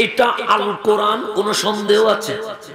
এটা আল কোরআন, কোনো সন্দেহ আছে?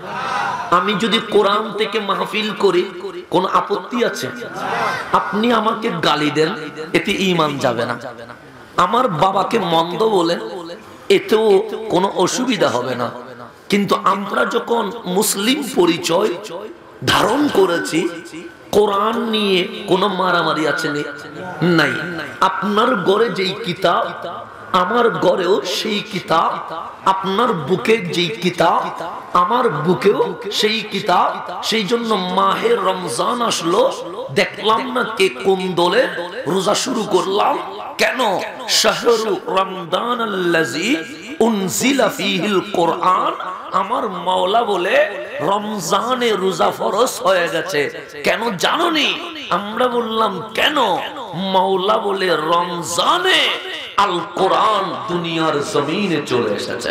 আমি যদি কোরআন থেকে মাহফিল করি কোনো আপত্তি আছে? আপনি আমাকে গালি দেন, এতে ঈমান যাবে না। আমার বাবাকে মন্দ বলেন, এতেও কোনো অসুবিধা হবে না। কিন্তু আমরা যখন মুসলিম পরিচয় ধারণ করেছি, কোরআন নিয়ে কোনো মারামারি আছে নাই। আপনার ঘরে যেই কিতাব, আমার ঘরেও সেই কিতাব। আপনার বুকে যেই কিতাব, আমার বুকেও সেই কিতাব। সেই জন্য মাহে রমজান আসলো, দেখলাম না কে কোন দলে রোজা শুরু করলাম। কেন? শাহরু রমজান আল্লাযী উনজিলা ফীহিল কোরআন। আমার মাওলা বলে রমজানে রোজা ফরজ হয়ে গেছে। কেন জানোনি? আমরা বললাম কেন? মাওলা বলে রমজানে আল কোরআন দুনিয়ার জমিনে চলে এসেছে।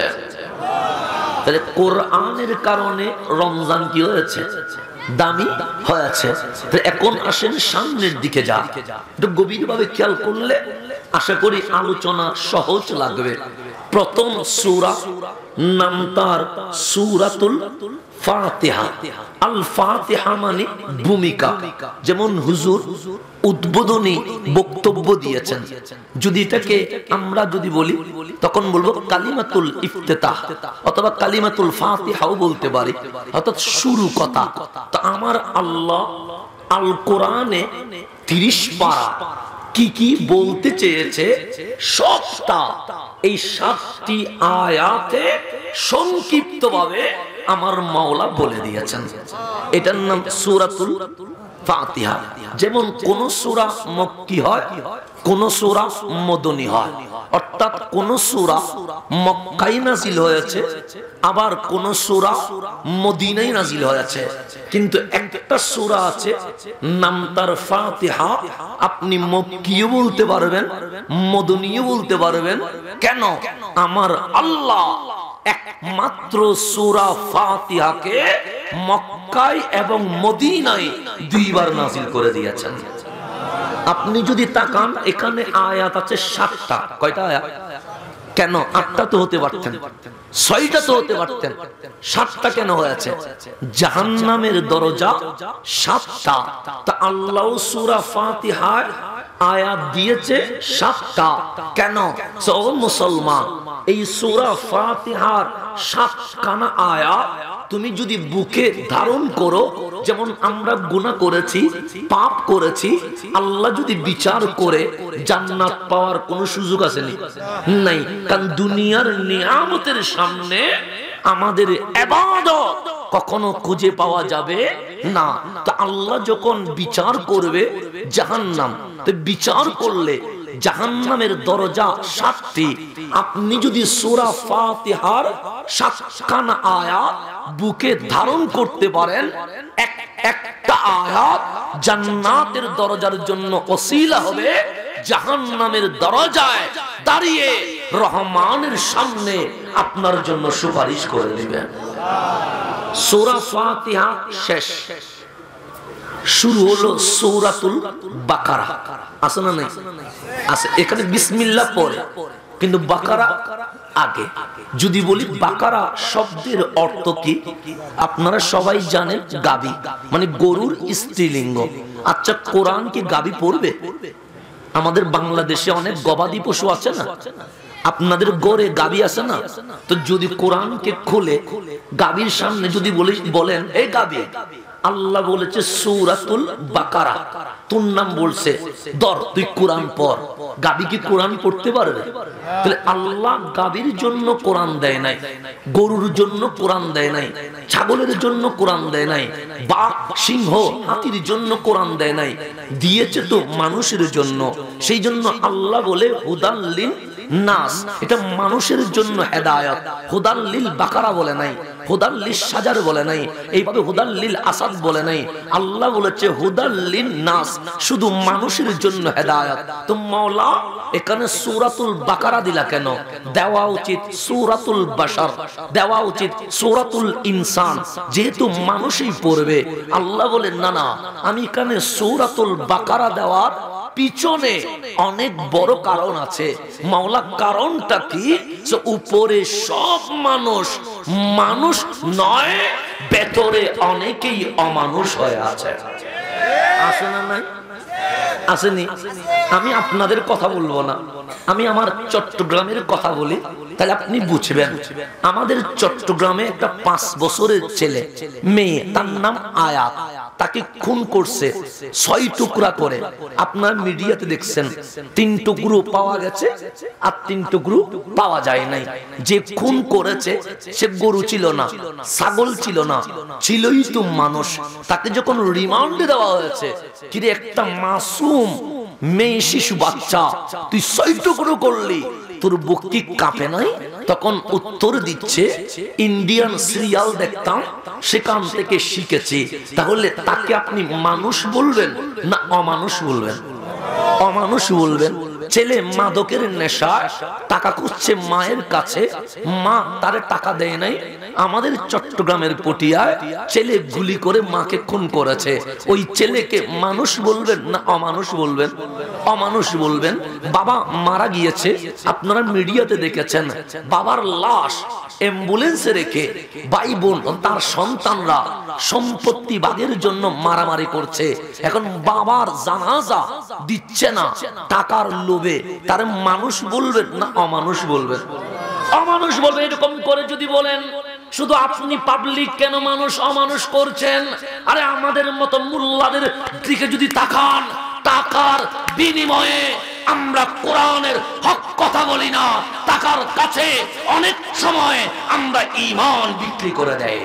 তাহলে কোরআনের কারণে রমজান কি হয়েছে? দামি হয়েছে। এখন আসেন সামনের দিকে যা, একটু গভীরভাবে খেয়াল করলে আশা করি আলোচনা সহজ লাগবে। প্রথম সূরা, নাম তার সূরাতুল ফাতিহা। আল ফাতিহা মানে ভূমিকা। যেমন হুজুর উদ্বোধনী বক্তব্য দিয়েছেন, যদি এটাকে আমরা যদি বলি তখন বলবো কালিমাতুল ইফতিতাহ অথবা কালিমাতুল ফাতিহাও বলতে পারি, অর্থাৎ শুরু কথা। তো আমার আল্লাহ আল কোরআনে 30 পারা কি কি বলতে চেয়েছে সবটা এই 7টি আয়াতে সংক্ষিপ্তভাবে আমার মাওলা বলে দিয়েছেন। এটার নাম সূরাতুল ফাতিহা। যেমন কোন সূরা মক্কি হয়, কোন সূরা মদনী হয়, অর্থাৎ কোন সূরা মক্কায় নাজিল হয়েছে, আবার কোন সূরা মদিনায় নাজিল হয়েছে। কিন্তু একটা সূরা আছে নাম তার ফাতিহা, আপনি মক্কিও বলতে পারবেন, মদনীও বলতে পারবেন। কেন? আমার আল্লাহ একমাত্র সূরা ফাতিহাকে মক্কায় এবং মদিনায় 2 বার নাজিল করে দিয়েছেন। আপনি যদি তাকান এখানে আয়াত আছে 7টা। কয়টা আয়াত? কেন 8টা তো হতে পারতেন, 6টা তো হতে পারতেন, 7টা কেন হয়েছে? জাহান্নামের দরজা 7টা। তা আল্লাহ সূরা ফাতিহার আয়াত দিয়েছে 7টা। কেন? ও মুসলমান, এই সূরা ফাতিহার 7 খানা আয়াত তুমি যদি বুকে ধারণ করো, যেমন আমরা গুনাহ করেছি, পাপ করেছি, আল্লাহ যদি বিচার করে জান্নাত পাওয়ার কোনো সুযোগ আছে নাই? কারণ দুনিয়ার নিয়ামতের সামনে আমাদের ইবাদত কখনো খুঁজে পাওয়া যাবে না। তো আল্লাহ যখন বিচার করবে জাহান্নাম, তো বিচার করলে জাহান্নামের দরজা 7টি। আপনি যদি সূরা ফাতিহার 7 খানা আয়াত বুকে ধারণ করতে পারেন, একটা আয়াত জান্নাতের দরজার জন্য ওসিলা হবে, জাহান্নামের দরজায় দাঁড়িয়ে রহমানের সামনে আপনার জন্য সুপারিশ করে দিবেন। সূরা ফাতিহা শেষ, শুরু হলো সূরাতুল বাকারা। আছে না নাই? আছে। এখানে বিসমিল্লাহ পড়ে, কিন্তু বাকারা আগে। যদি বলি বাকারা শব্দের অর্থ কি, আপনারা সবাই জানেন গাবি, মানে গরুর স্ত্রীলিঙ্গ। আচ্ছা, কোরআন কি গাবি পড়বে? আমাদের বাংলাদেশে অনেক গবাদি পশু আছে না, আপনাদের গড়ে গাবি আছে না? তো যদি কোরআনকে খুলে গাবির সামনে যদি বলেন এই গাবি, আল্লাহ বলেছে সূরাতুল বাকারা, তোর নাম বলছে, ধর তুই কোরআন পড়। গাবি কি কোরআন পড়তে পারবে? তাহলে আল্লাহ গাবির জন্য কোরআন দেয় নাই, গরুর জন্য কোরআন দেয় নাই, ছাগলের জন্য কোরআন দেয় নাই, বাঘ সিংহ হাতির জন্য কোরআন দেয় নাই, দিয়েছে তো মানুষের জন্য। সেই জন্য আল্লাহ বলে হুদাল্লিন নাস, এটা মানুষের জন্য হেদায়েত। হুদাল্লিল বাকারা বলে নাই, হুদাল্লিল সাজার বলে নাই, এইভাবে হুদাল্লিল আসাদ বলে নাই। আল্লাহ বলেছে হুদাল্লিন নাস, শুধু মানুষের জন্য হেদায়েত। তো মাওলা এখানে সূরাতুল বাকারা দিলা কেন? দেওয়া উচিত সূরাতুল বাশার, দেওয়া উচিত সূরাতুল ইনসান, যেহেতু মানুষই পড়বে। আল্লাহ বলেন না না, আমি এখানে সূরাতুল বাকারা দেওয়ার পিছনে অনেক বড় কারণ আছে। মাওলা কারণটা কি? উপরে সব মানুষ মানুষ নয়, ভেতরে অনেকেই অমানুষ হয়ে আছে। আছে না নাই? আসেনি? আমি আপনাদের কথা বলবো না, আমি আমার চট্টগ্রামের কথা বলি, তাহলে আপনি বুঝবেন। আমাদের চট্টগ্রামে একটা 5 বছরের ছেলে মেয়ে, তার নাম আয়াত, তাকে খুন করছে 6 টুকরা করে। আপনার মিডিয়াতে দেখছেন 3 টুকরো পাওয়া গেছে আর 3 টুকরো পাওয়া যায় নাই। যে খুন করেছে সে গরু ছিল না, ছাগল ছিল না, ছিলই তো মানুষ। তাকে যখন রিমান্ডে দেওয়া হয়েছে, কিরে একটা মাসুম মেয়ে শিশু বাচ্চা তুই 6 টুকরো করলি, তোর বুক কি কাঁপে নাই? তখন উত্তর দিচ্ছে, ইন্ডিয়ান সিরিয়াল দেখতাম, সেখান থেকে শিখেছি। তাহলে তাকে আপনি মানুষ বলবেন না অমানুষ বলবেন? অমানুষ বলবেন। ছেলে মাদকের নেশায় টাকা খুঁজছে মায়ের কাছে, মা তারে টাকা দেয় নাই। আমাদের চট্টগ্রামের পটিয়ায় ছেলে গুলি করে মাকে খুন করেছে। ওই ছেলেকে মানুষ বলবেন না অমানুষ বলবেন? অমানুষ বলবেন। বাবা মারা গিয়েছে, আপনারা মিডিয়াতে দেখেছেন, বাবার লাশ অ্যাম্বুলেন্সে রেখে ভাই বোন তার সন্তানরা সম্পত্তি ভাগের জন্য মারামারি করছে। এখন বাবার জানাজা দিচ্ছে না টাকার লোভে, তার মানুষ বলবেন না অমানুষ বলবেন? অমানুষ বলবে। এরকম করে যদি বলেন, শুধু আপনি পাবলিক কেন মানুষ অমানুষ করছেন? আরে আমাদের মতো মুল্লাদের দিকে যদি তাকান, টাকার বিনিময়ে আমরা কোরআনের হক কথা বলি না, টাকার কাছে অনেক সময় আমরা ঈমান বিক্রি করে দেই।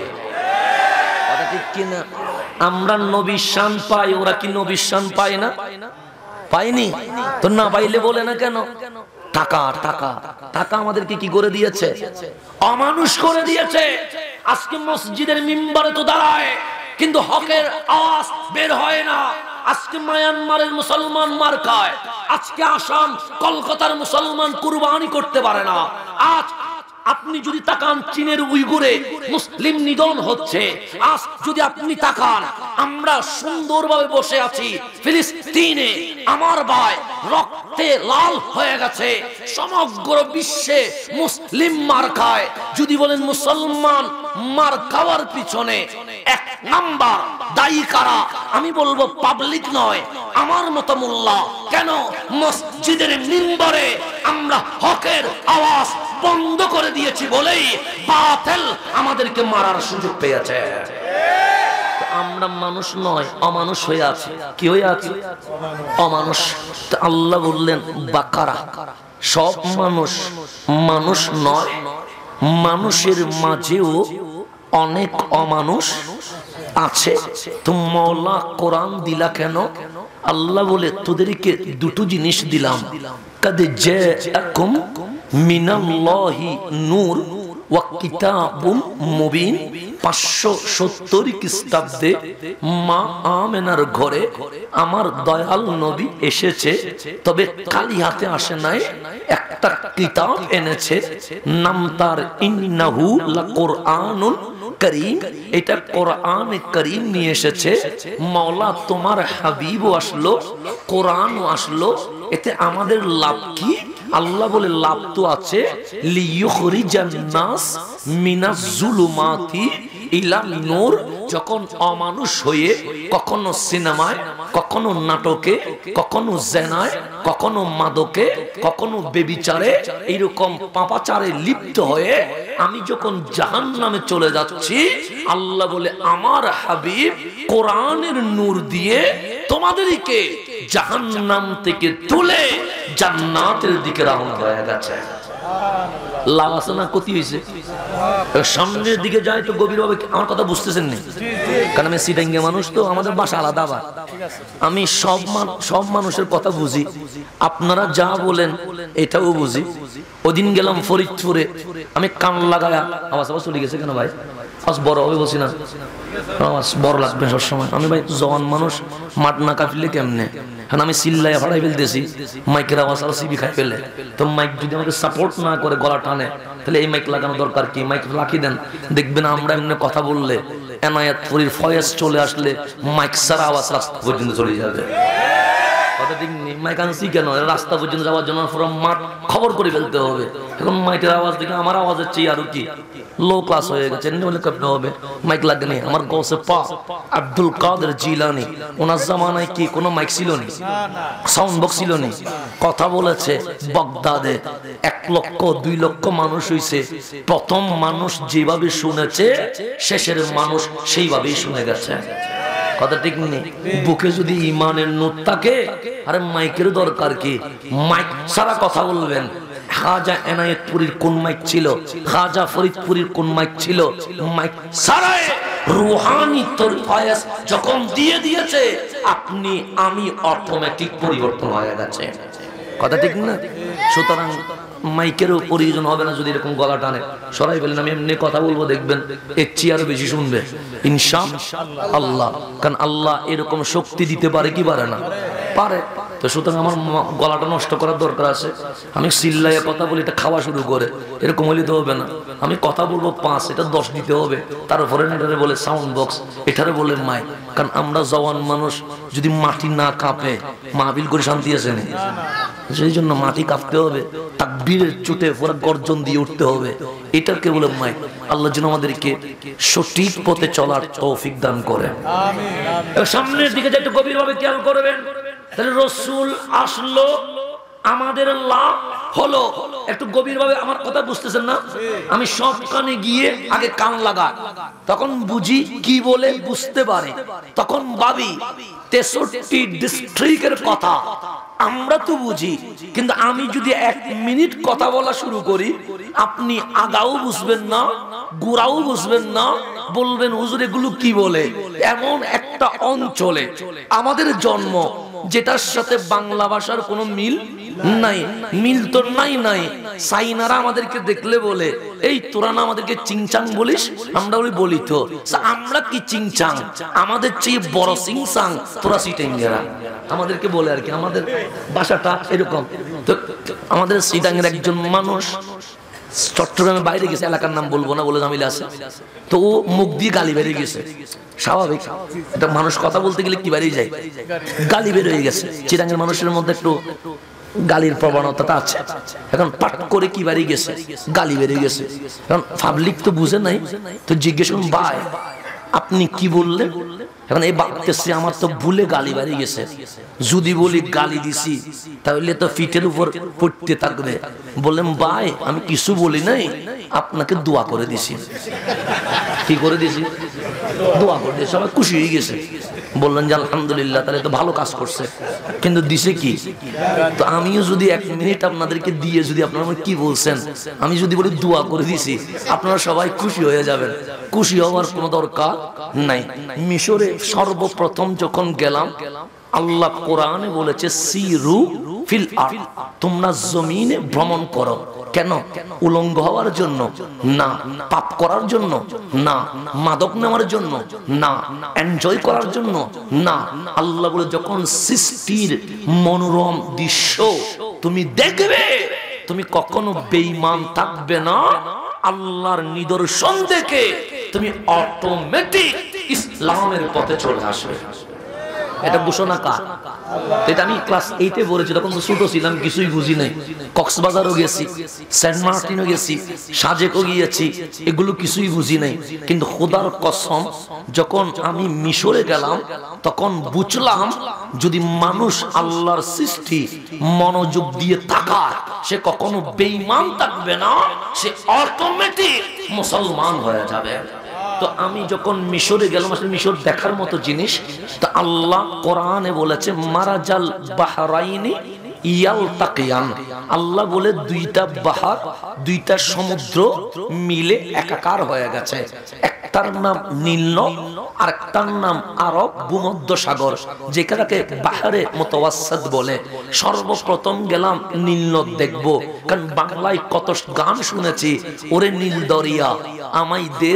কথা ঠিক কিনা? আমরা নবীর শান পাই, ওরা কি নবীর শান পায় না? পাইনি তো, না পাইলে বলে না কেন? টাকা টাকা টাকা আমাদেরকে কি করে দিয়েছে? অমানুষ করে দিয়েছে। আজকে মসজিদের মিম্বারে তো দাঁড়ায়, কিন্তু হকের আওয়াজ বের হয় না। আজকে মায়ানমারের মুসলমান মার খায়, আজকে আসাম কলকাতার মুসলমান কুরবানি করতে পারে না। আজ আপনি যদি তাকান, চীনের উইগুরে মুসলিম নিধন হচ্ছে। আজ যদি আপনি তাকান, আমরা সুন্দরভাবে বসে আছি ফিলিস্তিনে, আমার ভাই রক্তে লাল হয়ে গেছে। সমগ্র বিশ্বে মুসলিম মার খায়। যদি বলেন মুসলমান মার খাওয়ার পিছনে 1 নাম্বার দায়ী কারা, আমি বলবো পাবলিক নয়, আমার মতো মোল্লা। কেন? মসজিদের মিম্বরে আমরা হকের আওয়াজ বন্ধ করে দিয়েছি বলেই বাতিল আমাদেরকে মারার সুযোগ পেয়েছে। আমরা মানুষ নয়, অমানুষ হয়ে আছি। কি হয়ে আছি? অমানুষ। আল্লাহ বললেন বাকারা, সব মানুষ মানুষ নয়, মানুষের মাঝেও অনেক অমানুষ আছে। তো মওলা কোরআন দিলা কেন? আল্লাহ বলে তোদেরকে দুটো জিনিস দিলাম। কাদ জাআকুম মিনাল্লাহি নূর ওয়া কিতাবুম মুবিন। 570 খ্রিস্টাব্দে মা আমেনার ঘরে আমার দয়াল নবী এসেছে, তবে খালি হাতে আসে নাই, একটা কিতাব এনেছে, নাম তার ইন্নাহু লাকুরআনুন কারীম। এটা কোরআন কারীম নিয়ে এসেছে। মাওলা তোমার হাবিবও আসলো, কোরআনও আসলো, এতে আমাদের লাভ কি? আল্লাহ বলে লাভ তো আছে, লিইখরিজান নাস মিনাজ জুলুমাতি ইলা নূর। যখন অমানুষ হয়ে কখনো সিনেমায়, কখনো নাটকে, কখনো জেনায়, কখনো মাদকে, কখনো বেবিচারে, এইরকম পাপাচারে লিপ্ত হয়ে আমি যখন জাহান্নামে চলে যাচ্ছি, আল্লাহ বলে আমার হাবিব কোরআনের নূর দিয়ে তোমাদেরকে জাহান্নাম থেকে তুলে জান্নাতের দিকে রওনা হয়ে গেছে। লাভ আছে না? ক্ষতি হয়েছে? সামনের দিকে যায় তো গভীরভাবে। আমার কথা বুঝতেছেন না? কারণ আমি সিটাঙ্গা মানুষ, তো আমাদের বাসা আলাদা। আবার আমি সব মানুষের কথা বুঝি, আপনারা যা বলেন এটাও বুঝি। ওদিন গেলাম ফরিদপুরে, আমি কান লাগায়া, আওয়াজ চলে গেছে কেন ভাই? আওয়াজ বড় হবে বলছি না, আওয়াজ বড় লাগবে সবসময়। আমি ভাই জওয়ান মানুষ, মাঠ না কাঁপিলে কেমনে? কারণ আমি চিল্লাই ভাড়াই ফেলতেছি, মাইকের আওয়াজ আর সিবি খাই ফেলে। তো মাইক যদি আমাকে সাপোর্ট না করে, গলা টানে, তাহলে এই মাইক লাগানো দরকার কি? মাইক রাখি দেন, দেখবেন আমরা এমনি কথা বললে, এনায়েতপুরীর ফয়েজ চলে আসলে মাইক ছাড়া আওয়াজ রাস্তা পর্যন্ত চলে যাবে। কথা ঠিক নেই। মাইক আনছি কেন? রাস্তা পর্যন্ত যাওয়ার জন্য পুরো মাঠ খবর করে ফেলতে হবে। এখন মাইকের আওয়াজ দেখে আমার আওয়াজের চেয়ে আরো কি লো ক্লাস হয়ে গেছে, বলে কেমন হবে? মাইক লাগেনি। আমার গৌসে পাক আব্দুল কাদের জিলানী, ওনার জামানায় কি কোনো মাইক ছিল নি, সাউন্ড বক্স ছিল নি? কথা বলেছে বাগদাদে 1 লক্ষ 2 লক্ষ মানুষ হইছে। প্রথম মানুষ যেভাবে শুনেছে, শেষের মানুষ সেইভাবেই শুনে গেছে। কথা ঠিক নেই? বুকে যদি ইমানের নূর থাকে, আরে মাইকের দরকার কি? মাইক সারা কথা বলবেন। খাজা এনায়েতপুরীর কোন মাইক ছিল, খাজা ফরিদপুরীর কোন মাইক ছিল, মাইক সারায় রুহানি তোর ফয়েজ যখন দিয়ে দিয়েছে, আপনি আমি অটোমেটিক পরিবর্তন হয়ে গেছে। কথা ঠিক না? সুতরাং মাইকেরও প্রয়োজন হবে না যদি এরকম গলা টানে। সরাই বললেন আমি এমনি কথা বলবো, দেখবেন এর চেয়ে আরো বেশি শুনবে ইনশাআল্লাহ। কারণ আল্লাহ এরকম শক্তি দিতে পারে কি পারে না? পারে। তো সুতরাং আমার গলাটা নষ্ট করার দরকার আছে? আমি চিল্লাইয়া কথা বলি, এটা খাওয়া শুরু করে, এরকম হলে তো হবে না। আমি কথা বলবো 5, এটা 10 দিতে হবে। তার উপরে এটারে বলে সাউন্ড বক্স, এটারে বলে মাইক। কারণ আমরা জওয়ান মানুষ, যদি মাটি না কাঁপে মাহফিল করে শান্তি আছে না? সেই জন্য মাটি কাঁপতে হবে, তাকবীরের চোটে পুরো গর্জন দিয়ে উঠতে হবে। এটাকে বলে মাইক। আল্লাহ যেন আমাদেরকে সঠিক পথে চলার তৌফিক দান করে। সামনের দিকে একটু গভীরভাবে খেয়াল করবেন। তাহলে রসুল আসলো, আমাদের লাভ হলো। একটু গভীরভাবে আমার কথা বুঝতেছেন না? আমি সব কানে গিয়ে আগে কান লাগাই, তখন বুঝি কি বলে বুঝতে পারি। তখন ভাবি 63 ডিস্ট্রিক্টের কথা আমরা তো বুঝি, কিন্তু আমি যদি 1 মিনিট কথা বলা শুরু করি, আপনি আগাও বুঝবেন না, গোড়াও বুঝবেন না, বলবেন হুজুর এগুলো কি বলে। এমন একটা অঞ্চলে আমাদের জন্ম, যেটার সাথে বাংলা ভাষার কোনো মিল নাই। মিল তো নাই। চাইনারা আমাদেরকে দেখলে বলে, এই তোরা না আমাদেরকে চিংচাং বলিস? আমরা বলি তো আমরা কি চিংচাং? আমাদের চেয়ে বড় চিংচাং তোরা সিটাঙ্গেরা, আমাদেরকে বলে আর কি। আমাদের ভাষাটা এরকম। তো আমাদের সিটাঙ্গের একজন মানুষ চট্টগ্রামের বাইরে গেছে, এলাকার নাম বলবো না বলে জামিলা আছে, তো ও মুখ দিয়ে গালি বেরিয়ে গেছে। স্বাভাবিক, এটা মানুষ কথা বলতে গেলে কি বেরিয়ে যায়, গালি বের হয়ে গেছে। চিটাঙ্গের মানুষের মধ্যে একটু গালির প্রবণতাটা আছে। এখন পাট করে কি বেরিয়ে গেছে, গালি বেরিয়ে গেছে। এখন পাবলিক তো বুঝে নাই, তো জিজ্ঞেস করুন ভাই আপনি কি বললেন? এখন এই বাক্যে আমার তো ভুলে গালি বেরিয়ে গেছে, যদি বলি গালি দিছি তাহলে তো ফিটের উপর পড়তে থাকবে। বললেন ভাই আমি কিছু বলি নাই, আপনাকে দোয়া করে দিছি। কি করে দিছি? দোয়া করে দিয়েছে। সবাই খুশি হয়ে গেছে, বললেন যে আলহামদুলিল্লাহ, তাহলে তো ভালো কাজ করছে। কিন্তু দিছে কি? তো আমিও যদি 1 মিনিট আপনাদেরকে দিয়ে যদি আপনারা কি বলছেন, আমি যদি বলি দোয়া করে দিছি, আপনারা সবাই খুশি হয়ে যাবেন। খুশি হওয়ার কোনো দরকার নাই। মিশরে সর্বপ্রথম যখন গেলাম, আল্লাহ কোরআনে বলেছে সিরু ফিল আরদ, তোমরা জমিনে ভ্রমণ করো। কেন? উলঙ্গ হওয়ার জন্য না, পাপ করার জন্য না, মাদক নেওয়ার জন্য না, এনজয় করার জন্য না। আল্লাহ বলে যখন সৃষ্টির মনোরম দৃশ্য তুমি দেখবে, তুমি কখনো বেঈমান থাকবে না। আল্লাহর নিদর্শন দেখে তুমি অটোমেটিক ইসলামের পথে চলে আসবে। এটা ঘোষণা কার? এটা আমি ক্লাস 8-এ পড়েছি, তখন তো ছোট ছিলাম, কিছুই বুঝি নাই। কক্সবাজারও গেছি, সেন্ট মার্টিনও গেছি, সাজেকও গিয়েছি, এগুলো কিছুই বুঝি নাই। কিন্তু খোদার কসম, যখন আমি মিশরে গেলাম তখন বুঝলাম যদি মানুষ আল্লাহর সৃষ্টি মনোযোগ দিয়ে তাকায়, সে কখনো বেঈমান থাকবে না, সে অটোমেটিক মুসলমান হয়ে যাবে। তো আমি যখন মিশরে গেলাম, আসলে মিশর দেখার মতো জিনিস। তো আল্লাহ কোরআনে বলেছে মারাজাল বাহরাইনি ইয়ালতাকিয়ান, আল্লাহ বলে 2টা বাহার, 2টা সমুদ্র মিলে একাকার হয়ে গেছে। একটার নাম নীল নদ, আর একটার নাম আরব ভূমধ্য সাগর, যেটাকে বাহারে মুতাওয়াসসিত বলে। সর্বপ্রথম গেলাম নীল নদ দেখবো, কারণ বাংলায় কত গান শুনেছি, ওরে নীল দরিয়া আমায় দে দে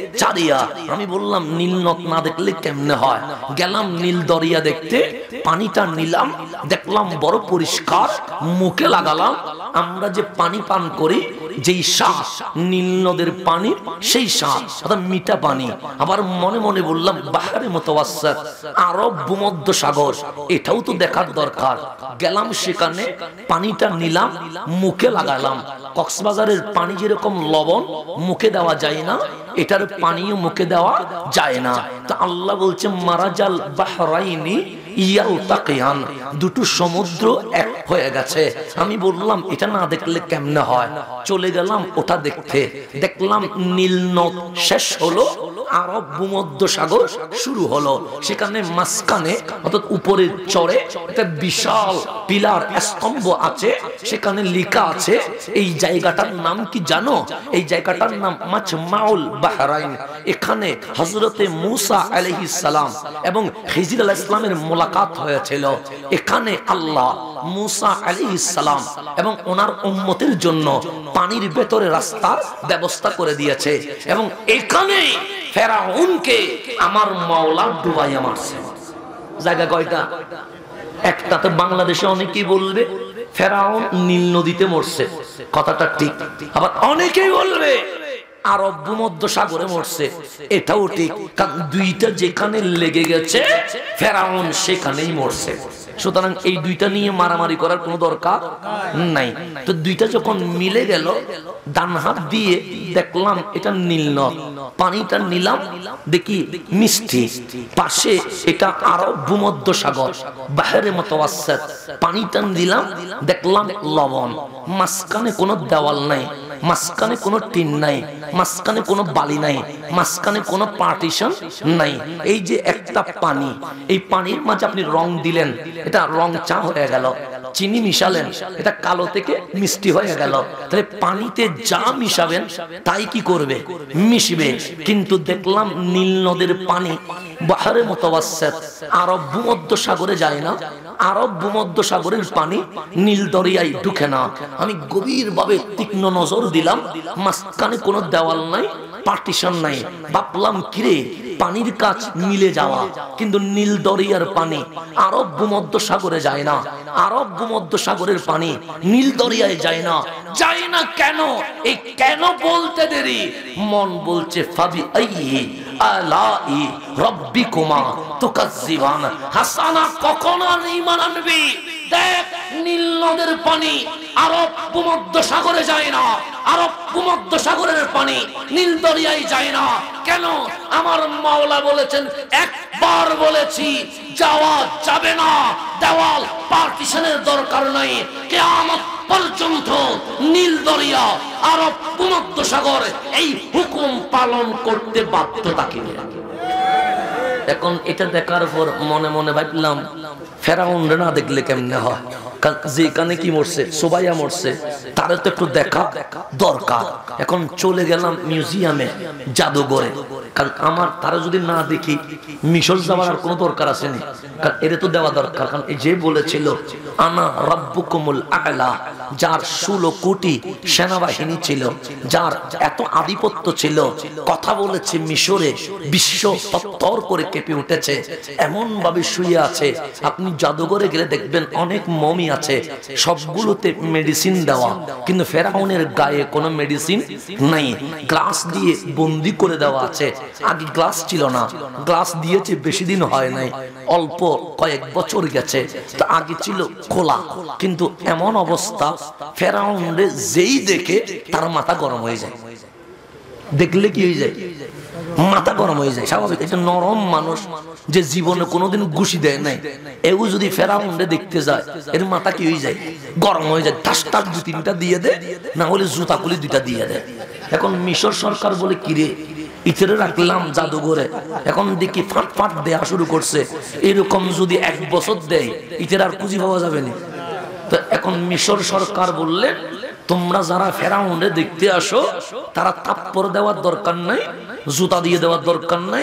চারিয়া। আমি বললাম নীল নদ না দেখলে কেমনে হয়, গেলাম নীল দরিয়া দেখতে, পানিটা নিলাম, দেখলাম বড় পরিষ্কার, মুখে লাগালাম। আমরা যে পানি পান করি যেই স্বাদ নীল নদের পানি, সেই স্বাদ অর্থাৎ মিঠা পানি। আবার মনে মনে বললাম বাহরে মুতাওয়াসসিত, আরব ভূমধ্য সাগর, এটাও তো দেখার দরকার। গেলাম সেখানে, পানিটা নিলাম, মুখে লাগালাম। কক্সবাজারের পানি যেরকম লবণ মুখে দেওয়া যায় না, এটার পানিও মুখে দেওয়া যায় না। তো আল্লাহ বলছে মারাজাল বাহরাইনি ইয়ালতাকিয়ান, দুটো সমুদ্র এক হয়ে গেছে। আমি বললাম এটা না দেখলে কেমনে হয়, চলে গেলাম ওটা দেখতে। দেখলাম নীল নদ শেষ হলো, আরব ভূমধ্য সাগর শুরু হলো। সেখানে মাঝখানে অর্থাৎ উপরে চড়ে একটা বিশাল পিলার স্তম্ভ আছে, সেখানে লেখা আছে, এই জায়গাটার নাম কি জানো? এই জায়গাটার নাম মাজমাউল বাহরাইন। এখানে হযরতে মূসা আলাইহিস সালাম এবং খিজির আলাইহিস সালামের মুলাকাত হয়েছিল। এখানে আল্লাহ মূসা আলাইহিস সালাম এবং ওনার উম্মতের জন্য পানির ভেতরে রাস্তার ব্যবস্থা করে দিয়েছে। এবং এখানে ফেরাউনকে আমার মাওলা ডুবাইয়া মারছে। জায়গা কয়টা? একটা। তো বাংলাদেশে অনেকেই বলবে ফেরাউন নীল নদীতে মরছে, কথাটা ঠিক। আবার অনেকেই বলবে আরব ভূমধ্য সাগরে মরছে, এটাও ঠিক। কারণ দুইটা যেখানে লেগে গেছে ফেরাউন সেখানেই মরছে। সুতরাং এই দুইটা নিয়ে মারামারি করার কোনো দরকার নাই। তো দুইটা যখন মিলে গেল, ডান হাত দিয়ে দেখলাম এটা নীল নদ, পানিটা নিলাম, দেখি মিষ্টি। পাশে এটা আরব ভূমধ্য সাগর বাহরে মুতাওয়াসসিত, পানিটা দিলাম, দেখলাম লবণ। মাঝখানে কোনো দেওয়াল নাই, মাঝখানে কোনো টিন নাই, মাঝখানে কোনো বালি নাই, মাঝখানে কোনো পার্টিশন নাই। এই যে একটা পানি, এই পানির মাঝে আপনি রং দিলেন, এটা রং চা হয়ে গেল। চিনি মিশালেন, এটা কালো থেকে মিষ্টি হয়ে গেল। তাহলে পানিতে যা মিশাবেন তাই কি করবে? মিশবে। কিন্তু দেখলাম নীল নদের পানি বাহরে মুতাওয়াসসিত, আরব ভূমধ্য সাগরে যায় না। আরব ভূমধ্য সাগরের পানি নীল দরিয়ায় ঢুকে না। আমি গভীর ভাবে তীক্ষ্ণ নজর দিলাম, মাঝখানে কোনো দেওয়াল নাই, পার্টিশন নাই। ভাবলাম কিরে, পানির কাজ মিলে যাওয়া, কিন্তু নীল দরিয়ার পানি আরব ভূমধ্য সাগরে যায় না। আরব ভূমধ্য সাগরের পানি নীল দরিয়ায় যায় না। যায় না কেন? এই কেন বলতে দেরি। মন বলছে ফাবি আইহি আলাই রাব্বিকুমা তুকাজ্জিবান। হাসানা কখন ঈমান আনবি? দেখ নীল নদের পানি আরব ভূমধ্য সাগরে যায় না, আরব ভূমধ্য সাগরের পানি নীল দরিয়ায় যায় না। কেন? আমার মাওলা বলেছেন, একবার বলেছি যাওয়া যাবে না। দেওয়াল পার্টিশনের দরকার নাই, কিয়ামত পর্যন্ত নীল দরিয়া আরব ভূমধ্য সাগর এই হুকুম পালন করতে বাধ্য থাকবে। এখন এটা দেখার পর মনে মনে ভাবলাম ফেরাউন না দেখলে কেমনে হয়? যেখানে কি মরছে, সোবাইয়া মরছে, তার তো একটু দেখা দরকার। এখন চলে গেলাম মিউজিয়ামে, জাদুঘরে। কারণ আমার তারা যদি না দেখি মিশর যাওয়ার আর কোনো দরকার আছে না, কারণ এটা তো দেওয়া দরকার। কারণ এই যে বলেছিল আনা রাব্বুকুমুল আ'লা, যার 16 কোটি সেনাবাহিনী ছিল, যার এত আধিপত্য ছিল, কথা বলেছে মিশরে, বিশ্ব তত্তর করে কেঁপে উঠেছে, এমন ভাবে শুয়ে আছে। আপনি জাদুঘরে গেলে দেখবেন অনেক মমি আছে, সবগুলোতে মেডিসিন দেওয়া, কিন্তু ফেরাউনের গায়ে কোনো মেডিসিন নাই। গ্লাস দিয়ে বন্দি করে দেওয়া আছে। আগে গ্লাস ছিল না, গ্লাস দিয়েছে বেশি দিন হয় নাই, অল্প কয়েক বছর গেছে। তো আগে ছিল খোলা। কিন্তু এমন অবস্থা, ফেরাউনরে যেই দেখে তার মাথা গরম হয়ে যায়। দেখলে কি হয়ে যায়? মাথা গরম হয়ে যায়, স্বাভাবিক। এটা নরম মানুষ যে জীবনে কোনোদিন ঘুষি দেয় নাই, এও যদি ফেরাউনরে দেখতে যায়, এর মাথা কি হয়ে যায়? গরম হয়ে যায়। টাস্টার 2-3টা দিয়ে দেয়, না হলে জুতা খুলে 2টা দিয়ে দেয়। এখন মিশর সরকার বলে কিরে ইতরে রাখলাম জাদুঘরে, এখন দেখি ফাট ফাট দেয়া শুরু করছে। এরকম যদি 1 বছর দেয়, ইতের আর খুঁজি পাওয়া যাবে না। তো এখন মিশর সরকার বললেন, তোমরা যারা ফেরাউনরে দেখতে আসো, তারা থাপ্পড় দেওয়ার দরকার নাই, জুতা দিয়ে দেওয়ার দরকার নাই,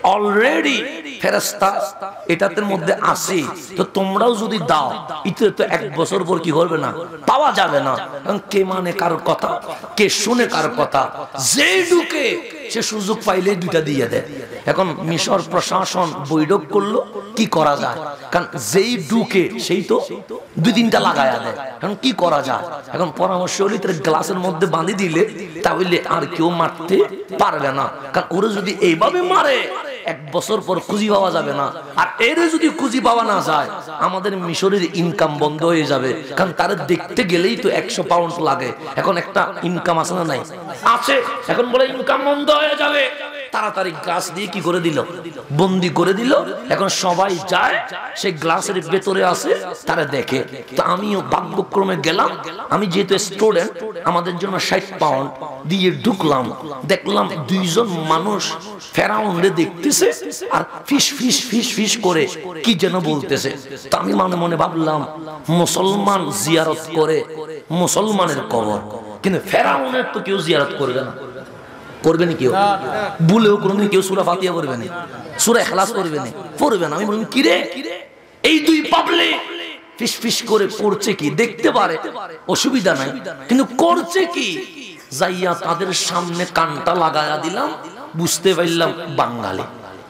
অলরেডি ফেরেশতা এটার মধ্যে আছে, তো তোমরাও যদি দাও এটা তো 1 বছর পর কি করবে না, পাওয়া যাবে না। কে মানে কার কথা, কে শুনে কার কথা, যে ঢুকে সে সুযোগ পাইলে দুইটা দিয়ে দেয়। এখন মিশর প্রশাসন বৈঠক করলো কি করা যায়, কারণ যেই ঢুকে সেই তো 2-3টা লাগায়া দেয়। এখন কি করা যায়, এখন পরামর্শ হলে তার গ্লাসের মধ্যে বাঁধি দিলে তাহলে আর কেউ মারতে পারবে না, কারণ ওরা যদি এইভাবে মারে 1 বছর পর খুঁজি পাওয়া যাবে না। আর এর যদি খুঁজি পাওয়া না যায় আমাদের মিশরের ইনকাম বন্ধ হয়ে যাবে, কারণ তারা দেখতে গেলেই তো 100 পাউন্ড লাগে। এখন একটা ইনকাম আছে না নাই, আছে। এখন বলে ইনকাম বন্ধ হয়ে যাবে, তাড়াতাড়ি গ্লাস দিয়ে কি করে দিল, বন্দি করে দিল। এখন সবাই যায়, সেই গ্লাসের ভেতরে আছে, তারা দেখে। তো আমিও ভাগ্যক্রমে গেলাম, আমি যেহেতু স্টুডেন্ট আমাদের জন্য 60 পাউন্ড দিয়ে ঢুকলাম, দেখলাম 2 জন মানুষ ফেরাউনরে দেখতেছে আর ফিস ফিস ফিস ফিস করে কি যেন বলতেছে। তো আমি মনে মনে ভাবলাম মুসলমান জিয়ারত করে মুসলমানের কবর, কিন্তু ফেরাউনের তো কেউ জিয়ারত করবে না। করবে না কেউ, ভুলেও কোনোদিন কেউ সূরা ফাতিহা পড়বে না, সূরা ইখলাস পড়বে না, পড়বে না। আমি বললাম কি রে, এই 2 পাবলিক ফিস ফিস করে পড়ছে কি, দেখতে পারে অসুবিধা নাই, কিন্তু করছে কি? যাইয়া তাদের সামনে কানটা লাগায়া দিলাম, বুঝতে পারলাম বাঙালি।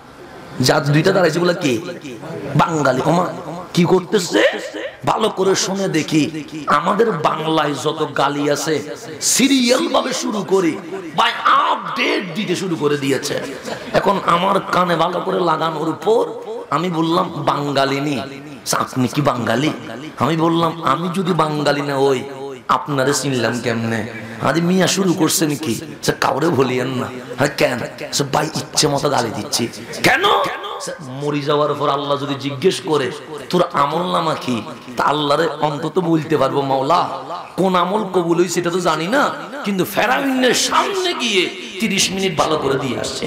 জাত 2টা দাঁড়াইছে বলে কি বাঙালি। ওমা কি করতেছে ভালো করে শুনে দেখি, আমাদের বাংলায় যত গালি আছে সিরিয়াল ভাবে শুরু করি ভাই, আপডেট দিতে শুরু করে দিয়েছে। এখন আমার কানে ভালো করে লাগানোর উপর আমি বললাম বাঙালি নি, আপনি কি বাঙালি? আমি বললাম আমি যদি বাঙালি না হই আপনারে চিনলাম কেমনে? আরে মিয়া শুরু করছে নাকি, সে কাউরে বলিয়েন না। কেন? সে ভাই ইচ্ছে মতো গালি দিচ্ছি। কেন? মরি যাওয়ার পর আল্লাহ যদি জিজ্ঞেস করে তোর আমল নামা কি, তা আল্লাহরে অন্তত বলতে পারবো মাওলা কোন আমল কবুল হইছে সেটা তো জানি না, কিন্তু ফেরাউনের সামনে গিয়ে 30 মিনিট ভালো করে দিয়ে আসছে।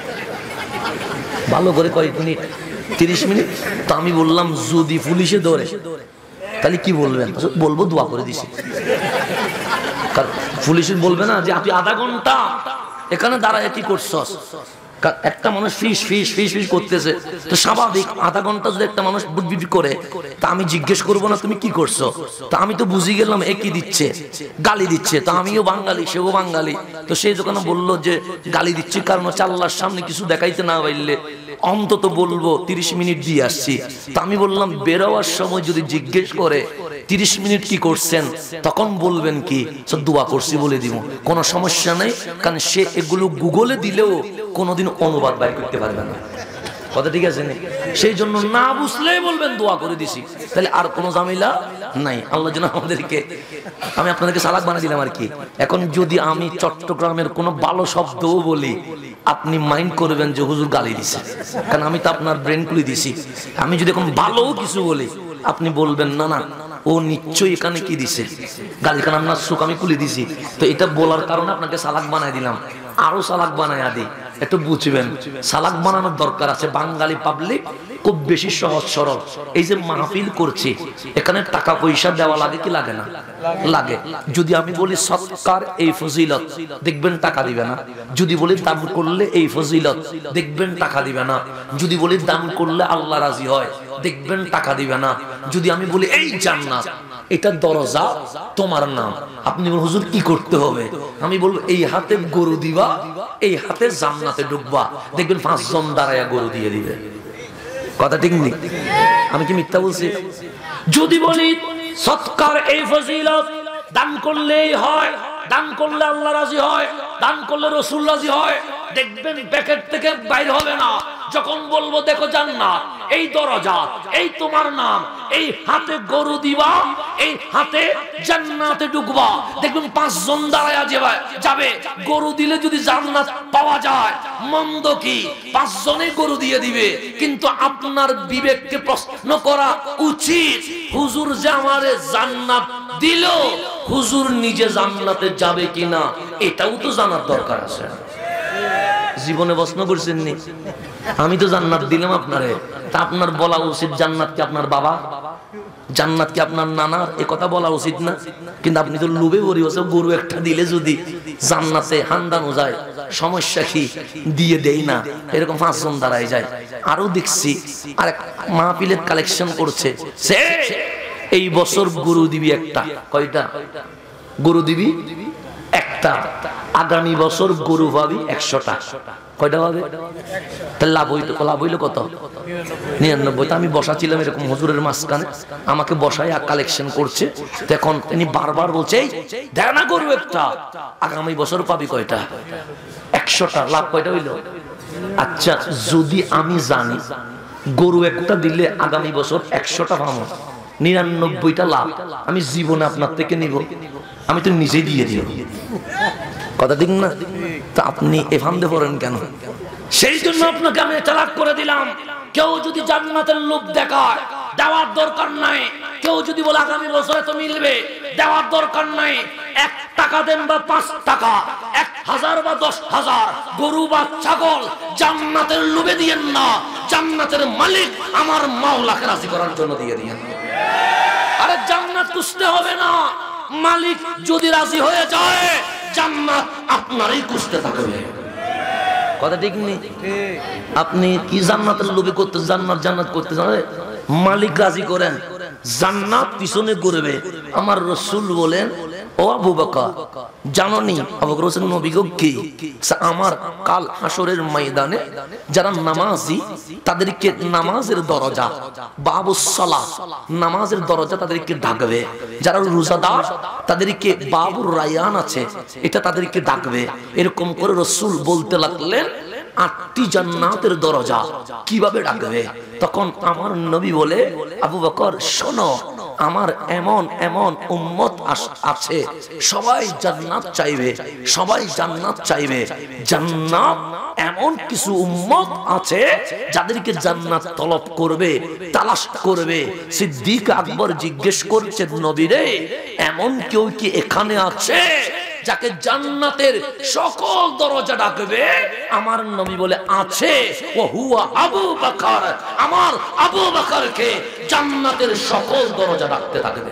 ভালো করে কয়েক মিনিট, 30 মিনিট। তো আমি বললাম যদি পুলিশে ধরে তাহলে কি বলবেন? বলবো দোয়া করে দিছি। পুলিশ বলবে না যে আপনি আধা ঘন্টা এখানে দাঁড়ায় কি করছস। একটা মানুষ ফিস ফিস ফিস ফিস করতেছে, তো স্বাভাবিক আধা ঘন্টা যদি একটা মানুষ বুটবিট করে, তা আমি জিজ্ঞেস করবো না তুমি কি করছো? তা আমি তো বুঝি গেলাম এ কি দিচ্ছে, গালি দিচ্ছে। তো আমিও বাঙালি, সেও বাঙালি। তো সেই দোকানে বললো যে গালি দিচ্ছি কারণ হচ্ছে আল্লাহর সামনে কিছু দেখাইতে না পারলে অন্তত বলবো 30 মিনিট দিয়ে আসছি। তা আমি বললাম বেরোয়ার সময় যদি জিজ্ঞেস করে 30 মিনিট কি করছেন, তখন বলবেন কি দোয়া করছি বলে দিব, কোনো সমস্যা নেই, কারণ সে এগুলো গুগলে দিলেও কোনোদিন অনুবাদ বাইর করতে পারবে না। কথা ঠিক আছে? সেই জন্য না বুঝলেই বলবেন দোয়া করে দিছি, তাহলে আর কোনো ঝামেলা নাই। আল্লাহ যেন আমাদেরকে, আমি আপনাদেরকে সালাক বানিয়ে দিলাম আর কি। এখন যদি আমি চট্টগ্রামের কোনো ভালো শব্দও বলি আপনি মাইন্ড করবেন যে হুজুর গালি দিছে, কারণ আমি তো আপনার ব্রেন খুলে দিছি। আমি যদি এখন ভালো কিছু বলি আপনি বলবেন না না ও নিশ্চয়ই এখানে কি দিছে গালি, কারণ আপনার চোখ আমি খুলে দিছি। তো এটা বলার কারণে আপনাকে সালাক বানাই দিলাম, আরো সালাক বানাইয়া দিই, একটু বুঝবেন। সালাক বানানোর দরকার আছে। বাঙালি পাবলিক খুব বেশি সহজ সরল। এই যে মাহফিল করছি এখানে টাকা পয়সা দেওয়া লাগে কি লাগে না? লাগে। যদি আমি বলি সৎকার এই ফজিলত, দেখবেন টাকা দিবে না। যদি বলি দান করলে এই ফজিলত, দেখবেন টাকা দিবে না। যদি বলি দান করলে আল্লাহ রাজি হয়, দেখবেন টাকা দিবে না। যদি আমি বলি এই জান্নাত এটা দরজা তোমার নাম, আপনি হুজুর কি করতে হবে? আমি বলবো এই হাতে গরু দিবা, এই হাতে জান্নাতে ঢুকবা, দেখবেন 5 জন দাঁড়ায়া গরু দিয়ে দিবে। কথা ঠিক নেই? আমি কি মিথ্যা বলছি? যদি বলি সৎকার এই ফজিলত, দান করলেই হয়, দান করলে আল্লাহ রাজি হয়, দান করলে রাসূল রাজি হয়, দেখবেন প্যাকেট থেকে বাইরে হবে না। যখন বলবো দেখো জান্নাত এই দরজা, এই তোমার নাম, এই হাতে গরু দিবা, এই হাতে জান্নাতে ঢুকবা, দেখবেন 5 জন দাঁড়ায়া যাবে। গরু দিলে যদি জান্নাত পাওয়া যায় মন্দ কি? 5 জনে গরু দিয়ে দিবে। কিন্তু আপনার বিবেককে প্রশ্ন করা উচিত, হুজুর যে আমারে জান্নাত দিল, হুজুর নিজে জান্নাতে যাবে কিনা এটাও তো জানার দরকার আছে। জীবনে প্রশ্ন করছেন নি? আমি তো জান্নাত দিলাম আপনারে, তা আপনার বলা উচিত জান্নাত কি আপনার বাবা, জান্নাত কি আপনার নানার, এ কথা বলা উচিত না? কিন্তু আপনি তো লোভে পড়ে গরু একটা দিলে যদি জান্নাতে হান্দানো যায়, সমস্যা কি, দিয়ে দেই না, এরকম 5 জন দাঁড়ায় যায়। আরো দেখছি আরেক মাহফিলের কালেকশন করছে, সে এই বছর গরু দিবি একটা। কয়টা গরু দিবি? একটা। আগামী বছর গরু পাবি 100টা। কয়টা পাবে? তাহলে লাভ হইলো কত? 99। আমি বসাছিলাম এরকম হুজুরের মাঝখানে, আমাকে বসায় কালেকশন করছে। এখন তিনি বারবার বলছে, দেখ না গরু একটা, আগামী বছর পাবি কয়টা? 100টা। লাভ কয়টা হইলো? আচ্ছা, যদি আমি জানি গরু একটা দিলে আগামী বছর 100টা পাবো, 99টা লাভ, আমি জীবনে আপনার থেকে নিব? আমি তো নিজেই দিয়ে দিব। কথা ঠিক না? তা আপনি এভাবে পড়েন কেন? সেই জন্য আপনাকে আমি তালাক করে দিলাম। কেউ যদি জান্নাতের লোভ দেখায়, দেওয়ার দরকার নাই। কেউ যদি বলে আগামী বছরে তো মিলবে, দেওয়ার দরকার নাই। 1 টাকা দেন বা 5 টাকা, 1000 বা 10,000, গরু বা ছাগল, জান্নাতের লোভে দিয়েন না। জান্নাতের মালিক আমার মাওলাকে রাজি করার জন্য দিয়ে দিয়েন। আরে জান্নাত খুঁজতে হবে না, মালিক যদি রাজি হয়ে যায় জান্নাত আপনারই খুঁজতে থাকবে। কথা ঠিক নেই? আপনি কি জান্নাতের লোভে করতে, জান্নাত করতে জানেন? মালিক রাজি করেন, জান্নাত পিছনে ঘুরবে। আমার রাসূল বলেন, ও আবু বকর, জানোনি আবু বকর হোসেন নবী গো কি? আমার কাল হাসরের ময়দানে যারা নামাজি তাদেরকে নামাজের দরজা, বাবুস সালাহ, নামাজের দরজা তাদেরকে ডাকবে। যারা রোজাদার তাদেরকে বাবুর রায়ান আছে, এটা তাদেরকে ডাকবে। এরকম করে রাসূল বলতে লাগলেন 8টি জান্নাতের দরজা কিভাবে ডাকবে। তখন আমার নবী বলে, আবু বকর শোনো, আমার এমন এমন উম্মত আছে, সবাই জান্নাত চাইবে, সবাই জান্নাত চাইবে। জান্নাত এমন কিছু উম্মত আছে যাদেরকে জান্নাত তলব করবে, তালাশ করবে। সিদ্দিক আকবর জিজ্ঞেস করছেন, নবী রে, এমন কেউ কি এখানে আছে যাকে জান্নাতের সকল দরজা ডাকবে? আমার নবী বলে, আছে। ও হুয়া আবু বকর, আমার আবু বকরকে জান্নাতের সকল দরজা ডাকতে থাকবে।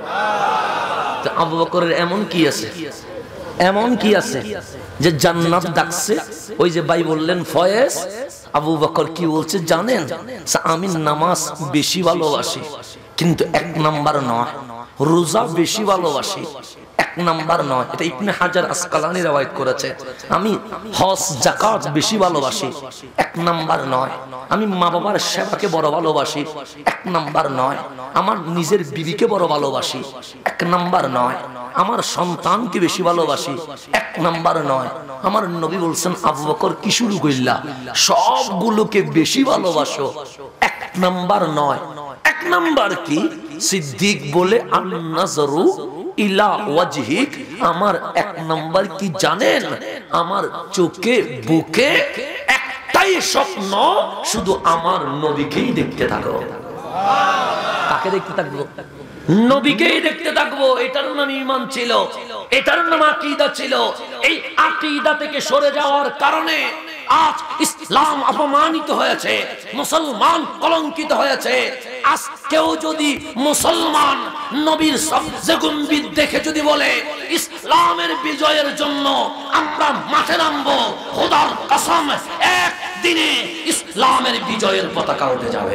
তো আবু বকরের এমন কি আছে, এমন কি আছে যে জান্নাত ডাকছে? ওই যে ভাই বললেন ফয়েজ, আবু বকর কি বলছে জানেন? আমি নামাজ বেশি ভালোবাসি, কিন্তু 1 নাম্বার নয়। রোজা বেশি ভালোবাসি, 1 নাম্বার নয়। এটা ইবনে হাজার আসকালানী রওয়ায়াত করেছে। আমি হজ যাকাত বেশি ভালোবাসি, 1 নাম্বার নয়। আমি মা বাবার সেবাকে বড় ভালোবাসি, 1 নাম্বার নয়। আমার নিজের বিবিকে বড় ভালোবাসি, 1 নাম্বার নয়। আমার সন্তানকে বেশি ভালোবাসি, 1 নাম্বার নয়। আমার নবী বলছেন, আবু বকর কি শুরু কইলা? সবগুলোকে বেশি ভালোবাসো, 1 নাম্বার নয়। 1 নাম্বার কি? সিদ্দিক বলে, আন-নাজরু ইলা ওয়াজহিক, আমার 1 নাম্বার কি জানেন? আমার চোখে বুকে একটাই স্বপ্ন, শুধু আমার নবীকেই দেখতে থাকো। কাকে দেখতে থাকবো? নবীকেই দেখতে থাকবো। এটার নাম ঈমান ছিল, এটার নাম আকীদা ছিল। এই আকীদা থেকে সরে যাওয়ার কারণে আজ ইসলাম অপমানিত হয়েছে, মুসলমান কলঙ্কিত হয়েছে। আজকেও যদি মুসলমান নবীর সবচেয়ে গুণবিদ দেখে যদি বলে ইসলামের বিজয়ের জন্য আমরা মাঠে নামবো, খোদার কসম একদিনে ইসলামের বিজয়ের পতাকা উঠে যাবে।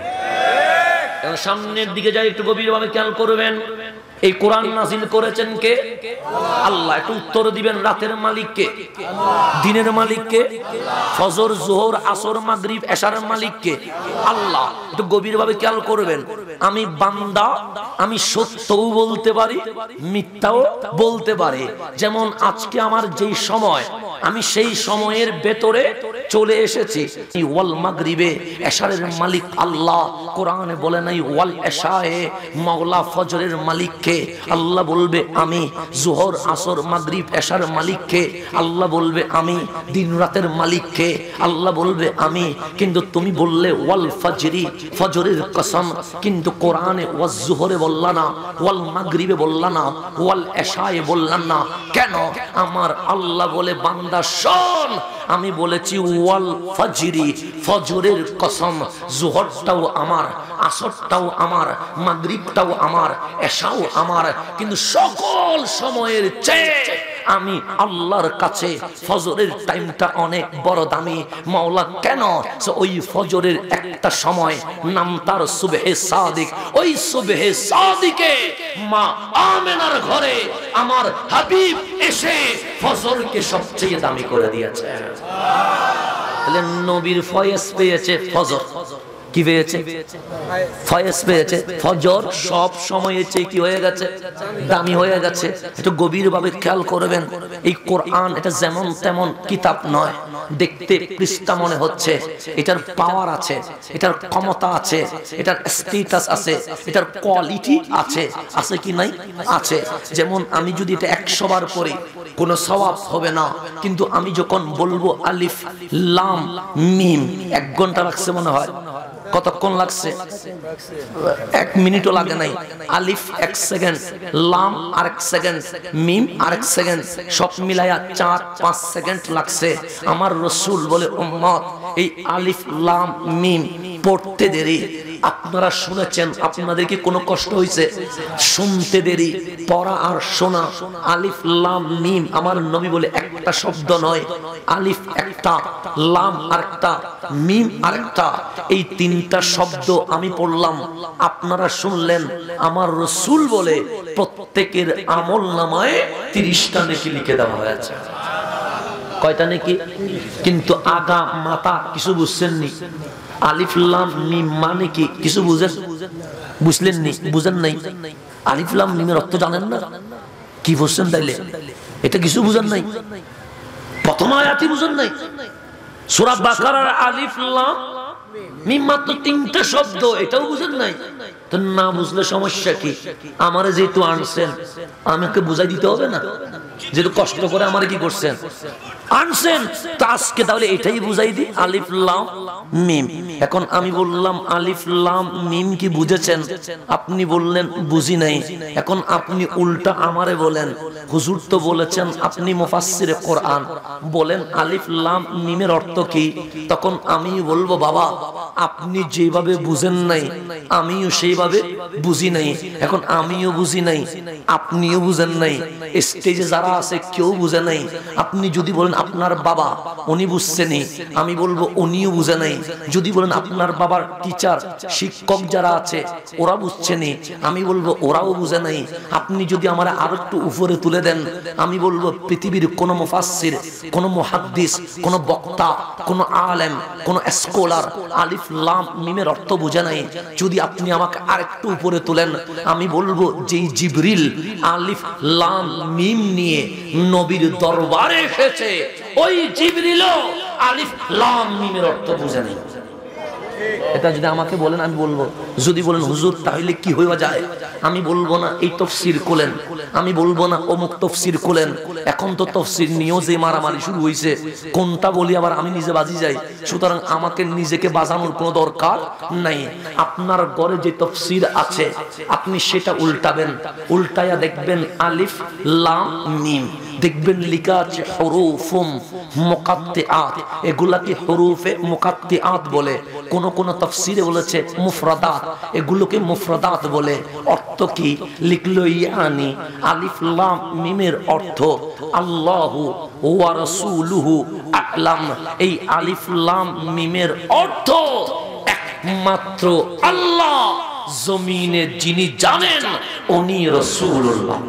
সামনের দিকে যাই, একটু গভীরভাবে খেয়াল করবেন। এই কোরআন নাযিল করেছেন কে? আল্লাহ। একটু উত্তর দিবেন, রাতের মালিক কে? দিনের মালিক কে? ফজর, যোহর, আসর, মাগরিব, এশার মালিক কে? আল্লাহ। একটু গভীরভাবে খেয়াল করবেন। আমি বান্দা, আমি সত্যও বলতে পারি, মিথ্যাও বলতে পারি। যেমন আজকে আমার যেই সময়, আমি সেই সময়ের ভেতরে চলে এসেছি। ওয়াল মাগরিবে, এশারের মালিক আল্লাহ। কোরআনে বলে নাই ওয়াল এশায়ে, মাওলা ফজরের মালিক কে? আল্লাহ বলবে আমি। যোহর, আসর, মাগরিব, এশার মালিক কে? আল্লাহ বলবে আমি। দিন রাতের মালিক কে? আল্লাহ বলবে আমি। কিন্তু তুমি বললে ওয়াল ফজরি, ফজরের কসম, কিন্তু কোরআনে ওয়াজ যোহরে বললা না, ওয়াল মাগরিবে বললা না, ওয়াল এশায়ে বললা না। কেন? আমার আল্লাহ বলে, বান্দা শোন, আমি বলেছি ওয়াল ফজরি, ফজরের কসম, যোহরটাও আমার, আসরটাও আমার, মাগরিবটাও আমার, এশাও আমার। কিন্তু সকল সময়ের চেয়ে আমি আল্লাহর কাছে ফজরের টাইমটা অনেক বড় দামি। মাওলা কেন? ওই ফজরের একটা সময় নাম তার সুবহে সাদিক। ওই সুবহে সাদিকে মা আমেনার ঘরে আমার হাবিব এসে ফজরকে সবচেয়ে দামি করে দিয়েছে। তাহলে নবীর ফয়েজ পেয়েছে ফজর। কি পেয়েছে? ফয়েজ পেয়েছে। ফজর সব সময়ের চেয়ে কি হয়ে গেছে? দামি হয়ে গেছে। একটু গভীরভাবে খেয়াল করবেন। এই কোরআন এটা যেমন তেমন কিতাব নয়। দেখতে পৃষ্ঠা মনে হচ্ছে, এটার পাওয়ার আছে, এটার ক্ষমতা আছে, এটার স্ট্যাটাস আছে, এটার কোয়ালিটি আছে। আছে কি নাই? আছে। যেমন আমি যদি এটা 100 বার পড়ি কোনো সওয়াব হবে না, কিন্তু আমি যখন বলবো আলিফ লাম মিম, 1 ঘন্টা লাগছে মনে হয়। কতক্ষণ লাগছে? 1 মিনিটও লাগে নাই। আলিফ 1 সেকেন্ড, লাম আর 1 সেকেন্ড, মিম আর 1 সেকেন্ড, সব মিলাইয়া 4-5 সেকেন্ড লাগছে। আমার রাসূল বলে উম্মত এই আলিফ লাম মিম পড়তে দেরি। আপনারা শুনেছেন, আপনাদের কি কোনো কষ্ট হয়েছে? শুনতে দেরি, পড়া আর শোনা। আলিফ লাম মিম আমার নবী বলে একটা শব্দ নয়। আলিফ একটা, লাম আরেকটা, মিম আরেকটা। এই 3টা শব্দ আমি পড়লাম, আপনারা শুনলেন। আমার রাসূল বলে প্রত্যেকের আমলনামায় 30টা নেকি লিখে দেওয়া হয়েছে। কয়টা নেকি? কিন্তু আগা মাথা কিছু বুঝছেননি। আলিফ লাম মিম মানে কি কিছু বুঝেন? বুঝলেননি? বুঝেন নাই? আলিফ লাম মিমের অর্থ জানেন না? কি বুঝছেন তাইলে? এটা কিছু বুঝেন নাই? প্রথম আয়াতই বুঝেন নাই? সূরা বাকারার আলিফ লাম মিম মাত্র 3টা শব্দ, এটাও বুঝেন নাই? তো না বুঝলে সমস্যা কি? আমারে যেহেতু আনছেন, আমাকে বুঝাই দিতে হবে না? যেহেতু কষ্ট করে আমারে কি করছেন, আনছেন, তো আজকে তাহলে এটাই বুঝাই দিই, আলিফ লাম মিম। এখন আমি বললাম আলিফ লাম মিম কি বুঝেছেন? আপনি বললেন বুঝি নাই। এখন আপনি উল্টা আমারে বলেন, হুজুর তো বলেছেন আপনি মুফাসসিরে কোরআন, বলেন আলিফ লাম মিমের অর্থ কি? তখন আমি বলবো বাবা আপনি যেভাবে বুঝেন নাই আমিও সেইভাবে বুঝি নাই। এখন আমিও বুঝি নাই, আপনিও বুঝেন নাই, স্টেজে যারা আছে কেউ বুঝে নাই। আপনি যদি বলেন আপনার বাবা উনি বুঝছেনই, আমি বলবো উনিও বুঝে নাই। যদি বলেন আপনার বাবার টিচার শিক্ষক যারা আছে ওরা বুঝছেনই, আমি বলবো ওরাও বুঝে নাই। আপনি যদি আমার আরো একটু উপরে তুলে দেন, আমি বলবো পৃথিবীর কোন মুফাসসির, কোন মুহাদ্দিস, কোন বক্তা, কোন আলেম, কোন স্কলার আলিফ লাম মিমের অর্থ বুঝে নাই। যদি আপনি আমাকে আরেকটু উপরে তুলেন, আমি বলবো যেই জিবরিল আলিফ লাম মিম নিয়ে নবীর দরবারে এসেছে, ওই জিবরিলও আলিফ লাম মিমের অর্থ বুঝে নাই। এটা যদি আমাকে বলেন আমি বলবো। যদি বলেন হুজুর তাহলে কি হইয়া যায়, আমি বলবো না এই তাফসীর কোলেন, আমি বলবো না অমুক তাফসীর কোলেন। এখন তো তাফসীর নিয়েও যে মারামারি শুরু হয়েছে, কোনটা বলি আবার আমি নিজে বাজি যাই। সুতরাং আমাকে নিজেকে বাজানোর কোনো দরকার নাই। আপনার ঘরে যে তাফসীর আছে আপনি সেটা উল্টাবেন, উল্টায়া দেখবেন আলিফ লাম মিম, দেখবেন লেখা আছে হুরুফুম মুকাত্তিআত। এগুলাকে হুরুফে মুকাত্তিআত বলে। কোন কোন তাফসীরে বলেছে মুফরাদাত, এগুলোকে মুফরাদাত বলে। অর্থ কি লিখলো? ইয়ানি আলিফ লাম মিমের অর্থ আল্লাহু ওয়া রাসূলুহু আ'লাম। এই আলিফ লাম মিমের অর্থ একমাত্র আল্লাহ জমিনে যিনি জানেন উনি রাসূলুল্লাহ।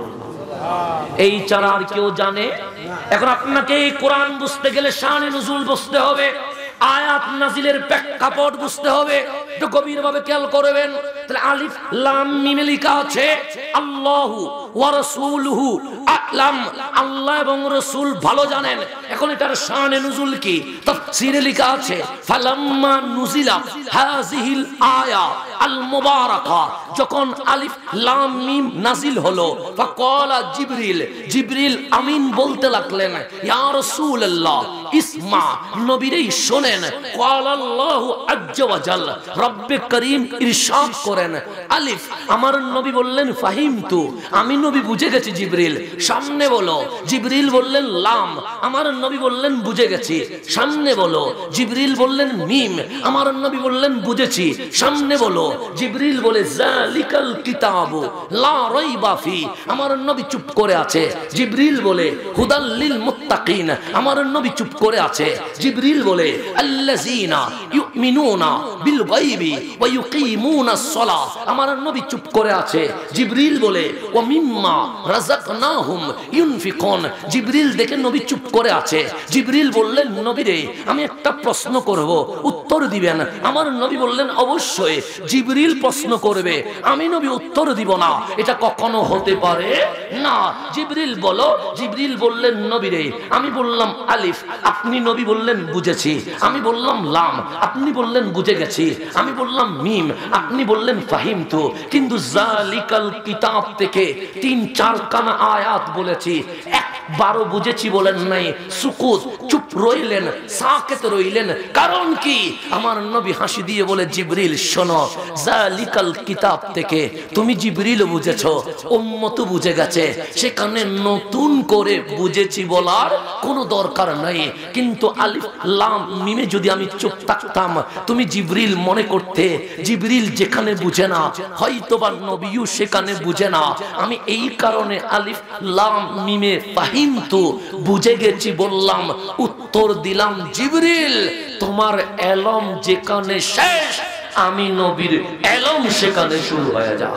এই ছাড়া আর কেউ জানে? এখন আপনাকে এই কোরআন বুঝতে গেলে শানে নুজুল বুঝতে হবে, আয়াত নাজিলের প্রেক্ষাপট বুঝতে হবে। একটু গভীরভাবে খেয়াল করবেন। তাহলে আলিফ লাম মিমে লেখা আছে আল্লাহু ওয়া রাসূলুহু আ'লাম, আল্লাহ এবং রাসূল ভালো জানেন। এখন এটার শানে নুজুল কি? তাফসীরে লেখা আছে ফালাম্মা নুজিলা হাযিহিল আয়া আল মুবারাকা, যখন আলিফ লাম মিম নাজিল হলো, ফাকালা জিবরিল, জিবরিল আমিন বলতে লাগলেন ইয়া রাসূলুল্লাহ ইসমা, নবীরে শোনেন। ক্বালাল্লাহু আজ্জা ওয়া জাল, রব্বে করিম ইরশাদ করেন আলিফ, আমার নবী বললেন ফাহিমতু, আমি নবী বুঝে গেছি। জিবরিল সামনে বলো। জিবরিল বললেন লাম, আমার নবী বললেন বুঝে গেছি। সামনে বলো। জিবরিল বললেন মিম, আমার নবী বললেন বুঝেছি। সামনে বলো। জিবরিল বলে যালিকাল কিতাবু লা রাইবা ফি, আমার নবী চুপ করে আছে। জিবরিল বলে হুদাল লিল মুত্তাকিন, আমার নবী চুপ করে আছে। জিবরিল বলে আল্লাযিনা ইউমিনুনা বিল গায়বি ওয়া ইউকিমুনাস সালাহ, আমার নবী চুপ করে আছে। জিবরিল বলে ওয়া মিম্মা রাযাকনাহুম ইউনফিকুন, জিবরিল দেখে নবী চুপ করে আছে। জিবরিল বললেন নবী রে আমি একটা প্রশ্ন করব, উত্তর দিবেন? আমার নবী বললেন অবশ্যই। জিবরিল প্রশ্ন করবে, আমি নবী উত্তর দিব না, এটা কখনো হতে পারে না। জিবরিল বলো। জিবরিল বললেন নবী রে আমি বললাম আলিফ, আপনি নবী বললেন বুঝেছি। আমি বললাম লাম, আপনি বললেন বুঝে গেছি। আমি বললাম মিম, আপনি বললেন ফাহিমতু। কিন্তু যালিকাল কিতাব থেকে 3-4 খানা আয়াত বলেছি, একবারও বুঝেছি বলেন নাই। সুকুত, চুপ রইলেন, সাকেত রইলেন। কারণ কি? আমার নবী হাসি দিয়ে বলে জিবরিল শোনো, যালিকাল কিতাব থেকে তুমি জিবরিল বুঝেছো, উম্মত বুঝে গেছে, সেখানে নতুন করে বুঝেছি বলার কোনো দরকার নাই। কিন্তু আলিফ লাম মিমে যদি আমি চুপ থাকতাম, তুমি জিবরিল মনে করতে জিবরিল যেখানে বুঝে না হয়তোবা নবীও সেখানে বুঝে না। আমি এই কারণে আলিফ লাম মিমে ফাহিমতু বুঝে গেছি বললাম, উত্তর দিলাম জিবরিল তোমার এলম যেখানে শেষ, আমি নবীর এলম সেখানে শুরু হয়ে যায়।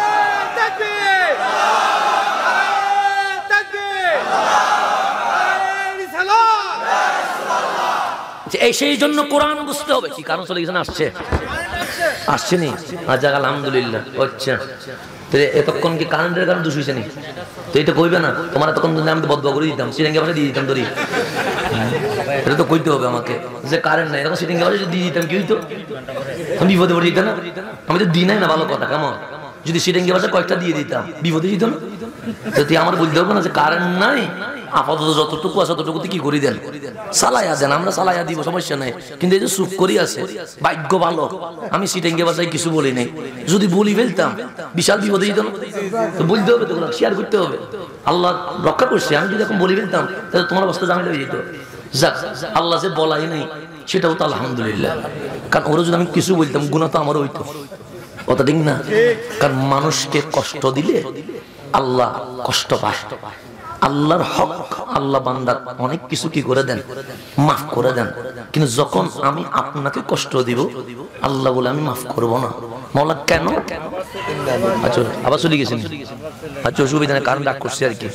সেই জন্য কোরআন বুঝতে হবে। কি কারণ চলে গেছে না? আসছে নি? আচ্ছা আলহামদুলিল্লাহ। আচ্ছা এতক্ষণ কি কারেন্টের কারণ দোষ হয়েছে নি? তো এটা কইবে না তোমার? এতক্ষণ আমি তো বদবা করে দিতাম, সিরিঙ্গা ভাষা দিয়ে দিতাম ধরি। এটা তো কইতে হবে আমাকে যে কারেন্ট নাই, এরকম সিরিঙ্গা ভাষা দিয়ে দিতাম কি হইতো? আমি বিপদে পড়ে দিতাম না? আমি তো দিই নাই না, ভালো কথা। কেমন যদি সিরিঙ্গা ভাষা কয়েকটা দিয়ে দিতাম, বিপদে দিত না? তো তুই আমার বলতে হবে না যে কারেন্ট নাই, আপাতত যতটুকু আছে ততটুকুতে কি করি দেন, চালাইয়া দেন, আমরা চালাইয়া দিব, সমস্যা নাই। কিন্তু এই যে চুপ করি আছে, ভাগ্য ভালো আমি সিটেঙ্গে বাসায় কিছু বলি নাই। যদি বলি ফেলতাম বিশাল বিপদে দিত না? তো বলতে হবে, তো শেয়ার করতে হবে। আল্লাহ রক্ষা করছে, আমি যদি এখন বলি ফেলতাম তাহলে তোমার অবস্থা জামিল হয়ে যেত। যাক, আল্লাহ যে বলাই নাই সেটাও তো আলহামদুলিল্লাহ। কারণ ওরা যদি আমি কিছু বলতাম গুনাহ তো আমারও হইতো, কথা ঠিক না? কারণ মানুষকে কষ্ট দিলে আল্লাহ কষ্ট পায়। আল্লাহর হক আল্লাহ বান্দার অনেক কিছু কি করে দেন, মাফ করে দেন। কিন্তু যখন আমি আপনাকে কষ্ট দিব, আল্লাহ বলে আমি মাফ করব না। মাওলা কেন? আচ্ছা আবার চলে গেছেন? আচ্ছা অসুবিধা নেই, কারণ ডাক করছি আর কি।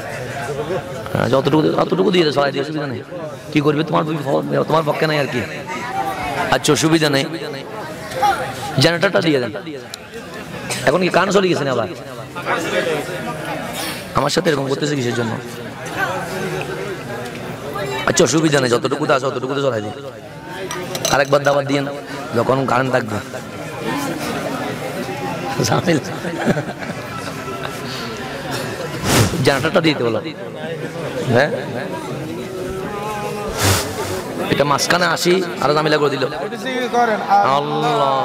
যতটুকু দিয়ে চলাই দিয়ে অসুবিধা নেই। কি করবে তোমার পক্ষে নাই আর কি। আচ্ছা অসুবিধা নেই, জেনারেটরটা দিয়ে দেন। এখন কি কান চলে গেছেন আবার? আমার সাথে এরকম করতেছে কিসের জন্য? আচ্ছা অসুবিধা নেই, যতটুকু আছে অতটুকু চলাই দিন। আরেকবার দাবার দিয়ে না, যখন কারেন্ট থাকবে। জেনারেটরটা দিতে বলো। হ্যাঁ এটা মাঝখানে আসি আর জামিলা করে দিল। আল্লাহ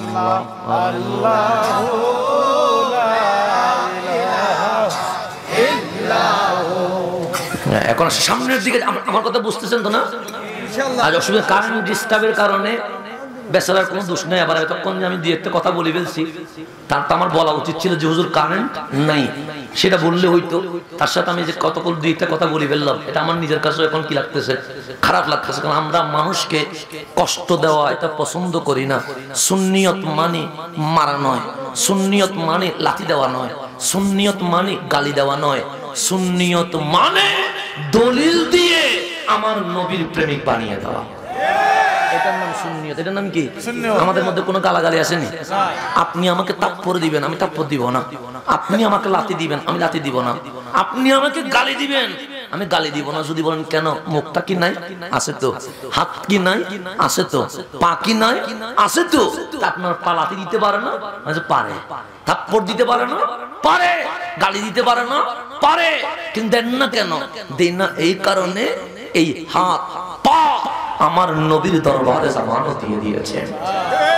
এখন সামনের দিকে আমার কথা বুঝতেছেন তো না? আর অসুবিধা কারেন্ট ডিস্টার্বের কারণে বেচারার কোনো দোষ নেই। আবার এতক্ষণ যে আমি দুই একটা কথা বলে ফেলছি, তার তো আমার বলা উচিত ছিল যে হুজুর কারেন্ট নাই, সেটা বললে হইতো। তার সাথে আমি যে কতক্ষণ দুই একটা কথা বলে ফেললাম, এটা আমার নিজের কাছে এখন কি লাগতেছে, খারাপ লাগতেছে। কারণ আমরা মানুষকে কষ্ট দেওয়া এটা পছন্দ করি না। সুন্নিয়ত মানে মারা নয়, সুন্নিয়ত মানে লাথি দেওয়া নয়, সুন্নিয়ত মানে গালি দেওয়া নয়, সুন্নিয়ত মানে দলিল দিয়ে আমার নবীর প্রেমিক বানিয়ে দেওয়া। এটার নাম সুন্নিয়ত। এটার নাম কি? আমাদের মধ্যে কোনো গালাগালি আসেনি। আপনি আমাকে তাপ্পড় দিবেন, আমি তাপ্পড় দিব না। আপনি আমাকে লাথি দিবেন, আমি লাথি দিব না। আপনি আমাকে গালি দিবেন, আমি গালি দিব না। যদি বলেন কেন, মুখটা কি নাই? আছে তো। হাত কি নাই? আছে তো। পা কি নাই? আছে তো। আপনার পা লাথি দিতে পারে না? পারে। থাপ্পড় দিতে পারে না? পারে। গালি দিতে পারে না? পারে। কিন্তু দেন না কেন? দেন না এই কারণে এই হাত পা আমার নবীর দরবারে জামানত দিয়ে দিয়েছেন।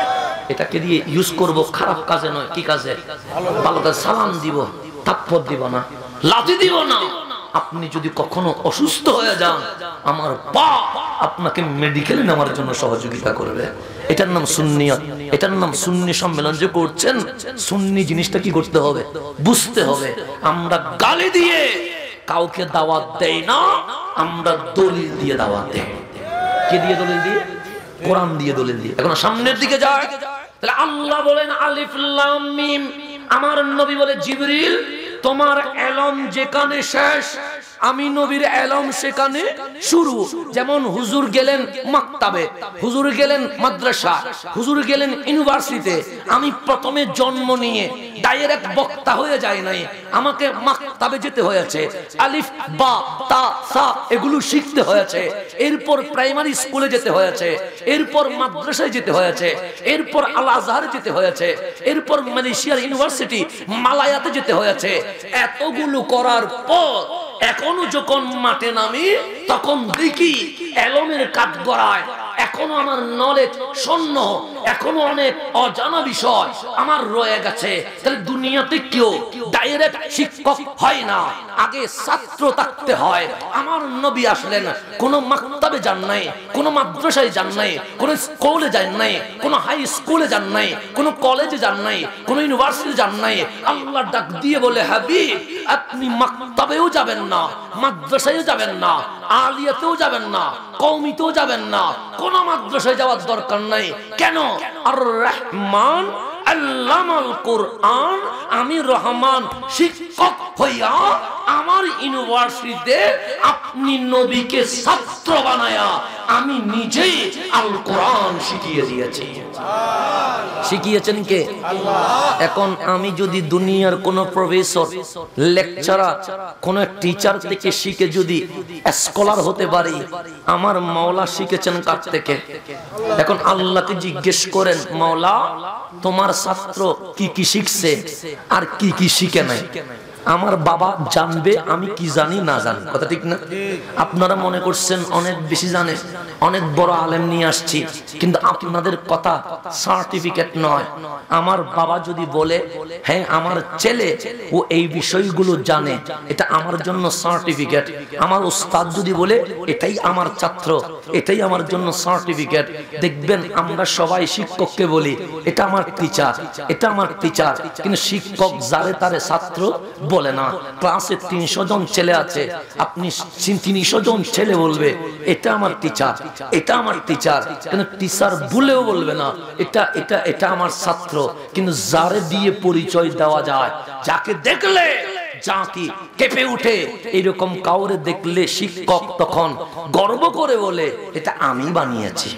এটাকে দিয়ে ইউজ করব খারাপ কাজে নয়, কি কাজে? ভালো কাজে। সালাম দিব, থাপ্পড় দিব না, লাথি দিব না। আপনি যদি কখনো অসুস্থ হয়ে যান, আমার বাপ আপনাকে মেডিকেলে নেওয়ার জন্য সহযোগিতা করবে। এটার নাম সুন্নিয়ত, এটার নাম সুন্নি সম্মেলন। যে করছেন, সুন্নি জিনিসটা কি করতে হবে, বুঝতে হবে। আমরা গালি দিয়ে কাউকে দাওয়াত দেই না, আমরা দলিল দিয়ে দাওয়াত দেই। কে দিয়ে দলিল দিয়ে? কোরআন দিয়ে দলিল দিয়ে। এখন সামনের দিকে যায়, তাহলে আল্লাহ বলেন আলিফ লাম মিম। আমার নবী বলে জিবরিল, তোমার এলম যেখানে শেষ, আমি নবীর এলম সেখানে শুরু। যেমন হুজুর গেলেন মাকতাবে, হুজুর গেলেন মাদ্রাসা, হুজুর গেলেন ইউনিভার্সিটিতে। আমি প্রথমে জন্ম নিয়ে ডাইরেক্ট বক্তা হয়ে যায় নাই, আমাকে মাকতাবে যেতে হয়েছে, আলিফ বা তা সা এগুলো শিখতে হয়েছে। এরপর প্রাইমারি স্কুলে যেতে হয়েছে, এরপর মাদ্রাসায় যেতে হয়েছে, এরপর আল আজহারে যেতে হয়েছে, এরপর মালয়েশিয়ার ইউনিভার্সিটি মালায়াতে যেতে হয়েছে। এতগুলো করার পর এখনো যখন মাঠে নামি, তখন দেখি এলমের কাঠ গড়ায়, এখনো আমার নলেজ শূন্য, এখনো অনেক অজানা বিষয় আমার রয়ে গেছে। তাহলে দুনিয়াতে কেউ ডাইরেক্ট শিক্ষক হয় না, আগে ছাত্র থাকতে হয়। আমার নবী আসলেন, কোন মাকতাবে যান নাই, কোন মাদ্রাসায় যান নাই, কোন স্কুলে যান নাই, কোন হাই স্কুলে যান নাই, কোন কলেজে যান নাই, কোন ইউনিভার্সিটি যান নাই। আল্লাহ ডাক দিয়ে বলে, হাবিব আপনি মাকতাবেও যাবেন না, মাদ্রাসায়ও যাবেন না, আলিয়াতেও যাবেন না, কওমিতেও যাবেন না, কোন মাদ্রাসায় যাওয়ার দরকার নাই। কেন? আর রহমান আল্লামাল কোরআন, আমি রহমান শিক্ষক হইয়া আমার ইউনিভার্সিটিতে আপনি নবীকে ছাত্র বানায়া আমি নিজেই আল কোরআন শিখিয়ে দিয়েছি। শিখিয়েছেন কে? আল্লাহ। এখন আমি যদি দুনিয়ার কোন প্রফেসর, লেকচারার, কোন টিচার থেকে শিখে যদি স্কলার হতে পারি, আমার মাওলা শিখেছেন কার থেকে? এখন আল্লাহকে জিজ্ঞেস করেন, মাওলা তোমার ছাত্র কি কি শিখছে আর কি কি শিখে নাই? আমার বাবা জানবে আমি কি জানি না জানি, কথা ঠিক না? আপনারা মনে করছেন অনেক বেশি জানে, অনেক বড় আলেম নিয়ে আসছি, কিন্তু আপনাদের কথা সার্টিফিকেট নয়। আমার বাবা যদি বলে হ্যাঁ আমার ছেলে ও এই বিষয়গুলো জানে, এটা আমার জন্য সার্টিফিকেট। আমার উস্তাদ যদি বলে এটাই আমার ছাত্র, এটাই আমার জন্য সার্টিফিকেট। দেখবেন আমরা সবাই শিক্ষককে বলি এটা আমার টিচার, এটা আমার টিচার, কিন্তু শিক্ষক যারে তারে ছাত্র বলে না। ক্লাসে 300 জন ছেলে আছে, আপনি 300 জন ছেলে বলবে এটা আমার টিচার, এটা আমার টিচার, কিন্তু টিচার ভুলেও বলবে না এটা এটা এটা আমার ছাত্র। কিন্তু যারে দিয়ে পরিচয় দেওয়া যায়, যাকে দেখলে জাতি কেঁপে উঠে, এরকম কাউরে দেখলে শিক্ষক তখন গর্ব করে বলে এটা আমি বানিয়েছি।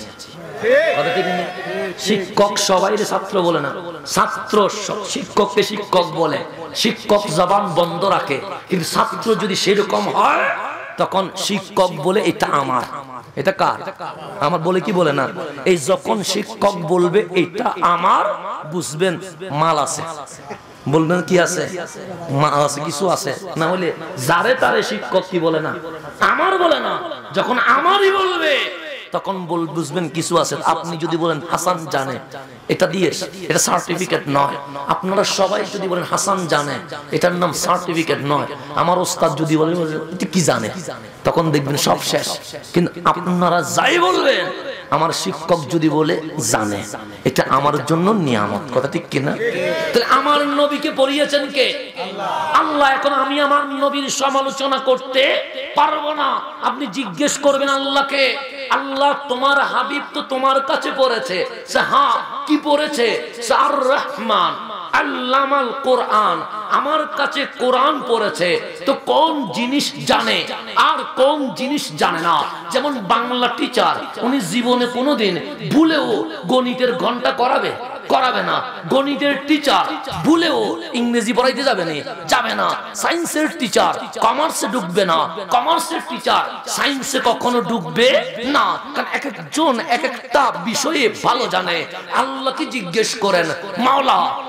শিক্ষক সবাই ছাত্র বলে না, ছাত্র শিক্ষককে শিক্ষক বলে। শিক্ষক জবান বন্ধ রাখে, কিন্তু ছাত্র যদি সেরকম হয় তখন শিক্ষক বলে এটা আমার, এটা কার? আমার বলে কি বলে না? এই যখন শিক্ষক বলবে এটা আমার, বুঝবেন মাল আছে। বলবেন কি আছে? মাল আছে, কিছু আছে। না হলে যারে তারে শিক্ষক কি বলে না, আমার বলে না। যখন আমারই বলবে তখন বুঝবেন কিছু আছে। আপনি যদি বলেন হাসান জানে, এটা দিয়ে এটা সার্টিফিকেট নয়। আপনারা সবাই যদি বলেন হাসান জানে, এটার নাম সার্টিফিকেট নয়। আমার ওস্তাদ যদি বলে এটা কি জানে, তখন দেখবেন সব শেষ। কিন্তু আপনারা যাই বলবেন, আমার শিক্ষক যদি বলে জানে, এটা আমার জন্য নিয়ামত, কথা ঠিক কিনা? তাহলে আমার নবীকে পড়িয়েছেন কে? আল্লাহ। এখন আমি আমার নবীর সমালোচনা করতে পারবো না। আপনি জিজ্ঞেস করবেন আল্লাহকে, আল্লাহ তোমার হাবিব তো তোমার কাছে পড়েছে, হ্যাঁ কি পড়েছে? আর রহমান আল্লামাল কোরআন, আমার কাছে কোরআন পড়েছে। তো কোন জিনিস জানে আর কোন জিনিস জানে না? যেমন বাংলা টিচার, উনি জীবনে কোনোদিন ভুলেও গণিতের ঘন্টা করাবে? করাবে না। গণিতের টিচার ভুলেও ইংরেজি পড়াইতে যাবে না? যাবে না। সায়েন্সের টিচার কমার্সে ঢুকবে না, কমার্সের টিচার সায়েন্সে কখনো ঢুকবে না। কারণ এক একজন এক একটা বিষয়ে ভালো জানে। আল্লাহকে জিজ্ঞেস করেন, মাওলা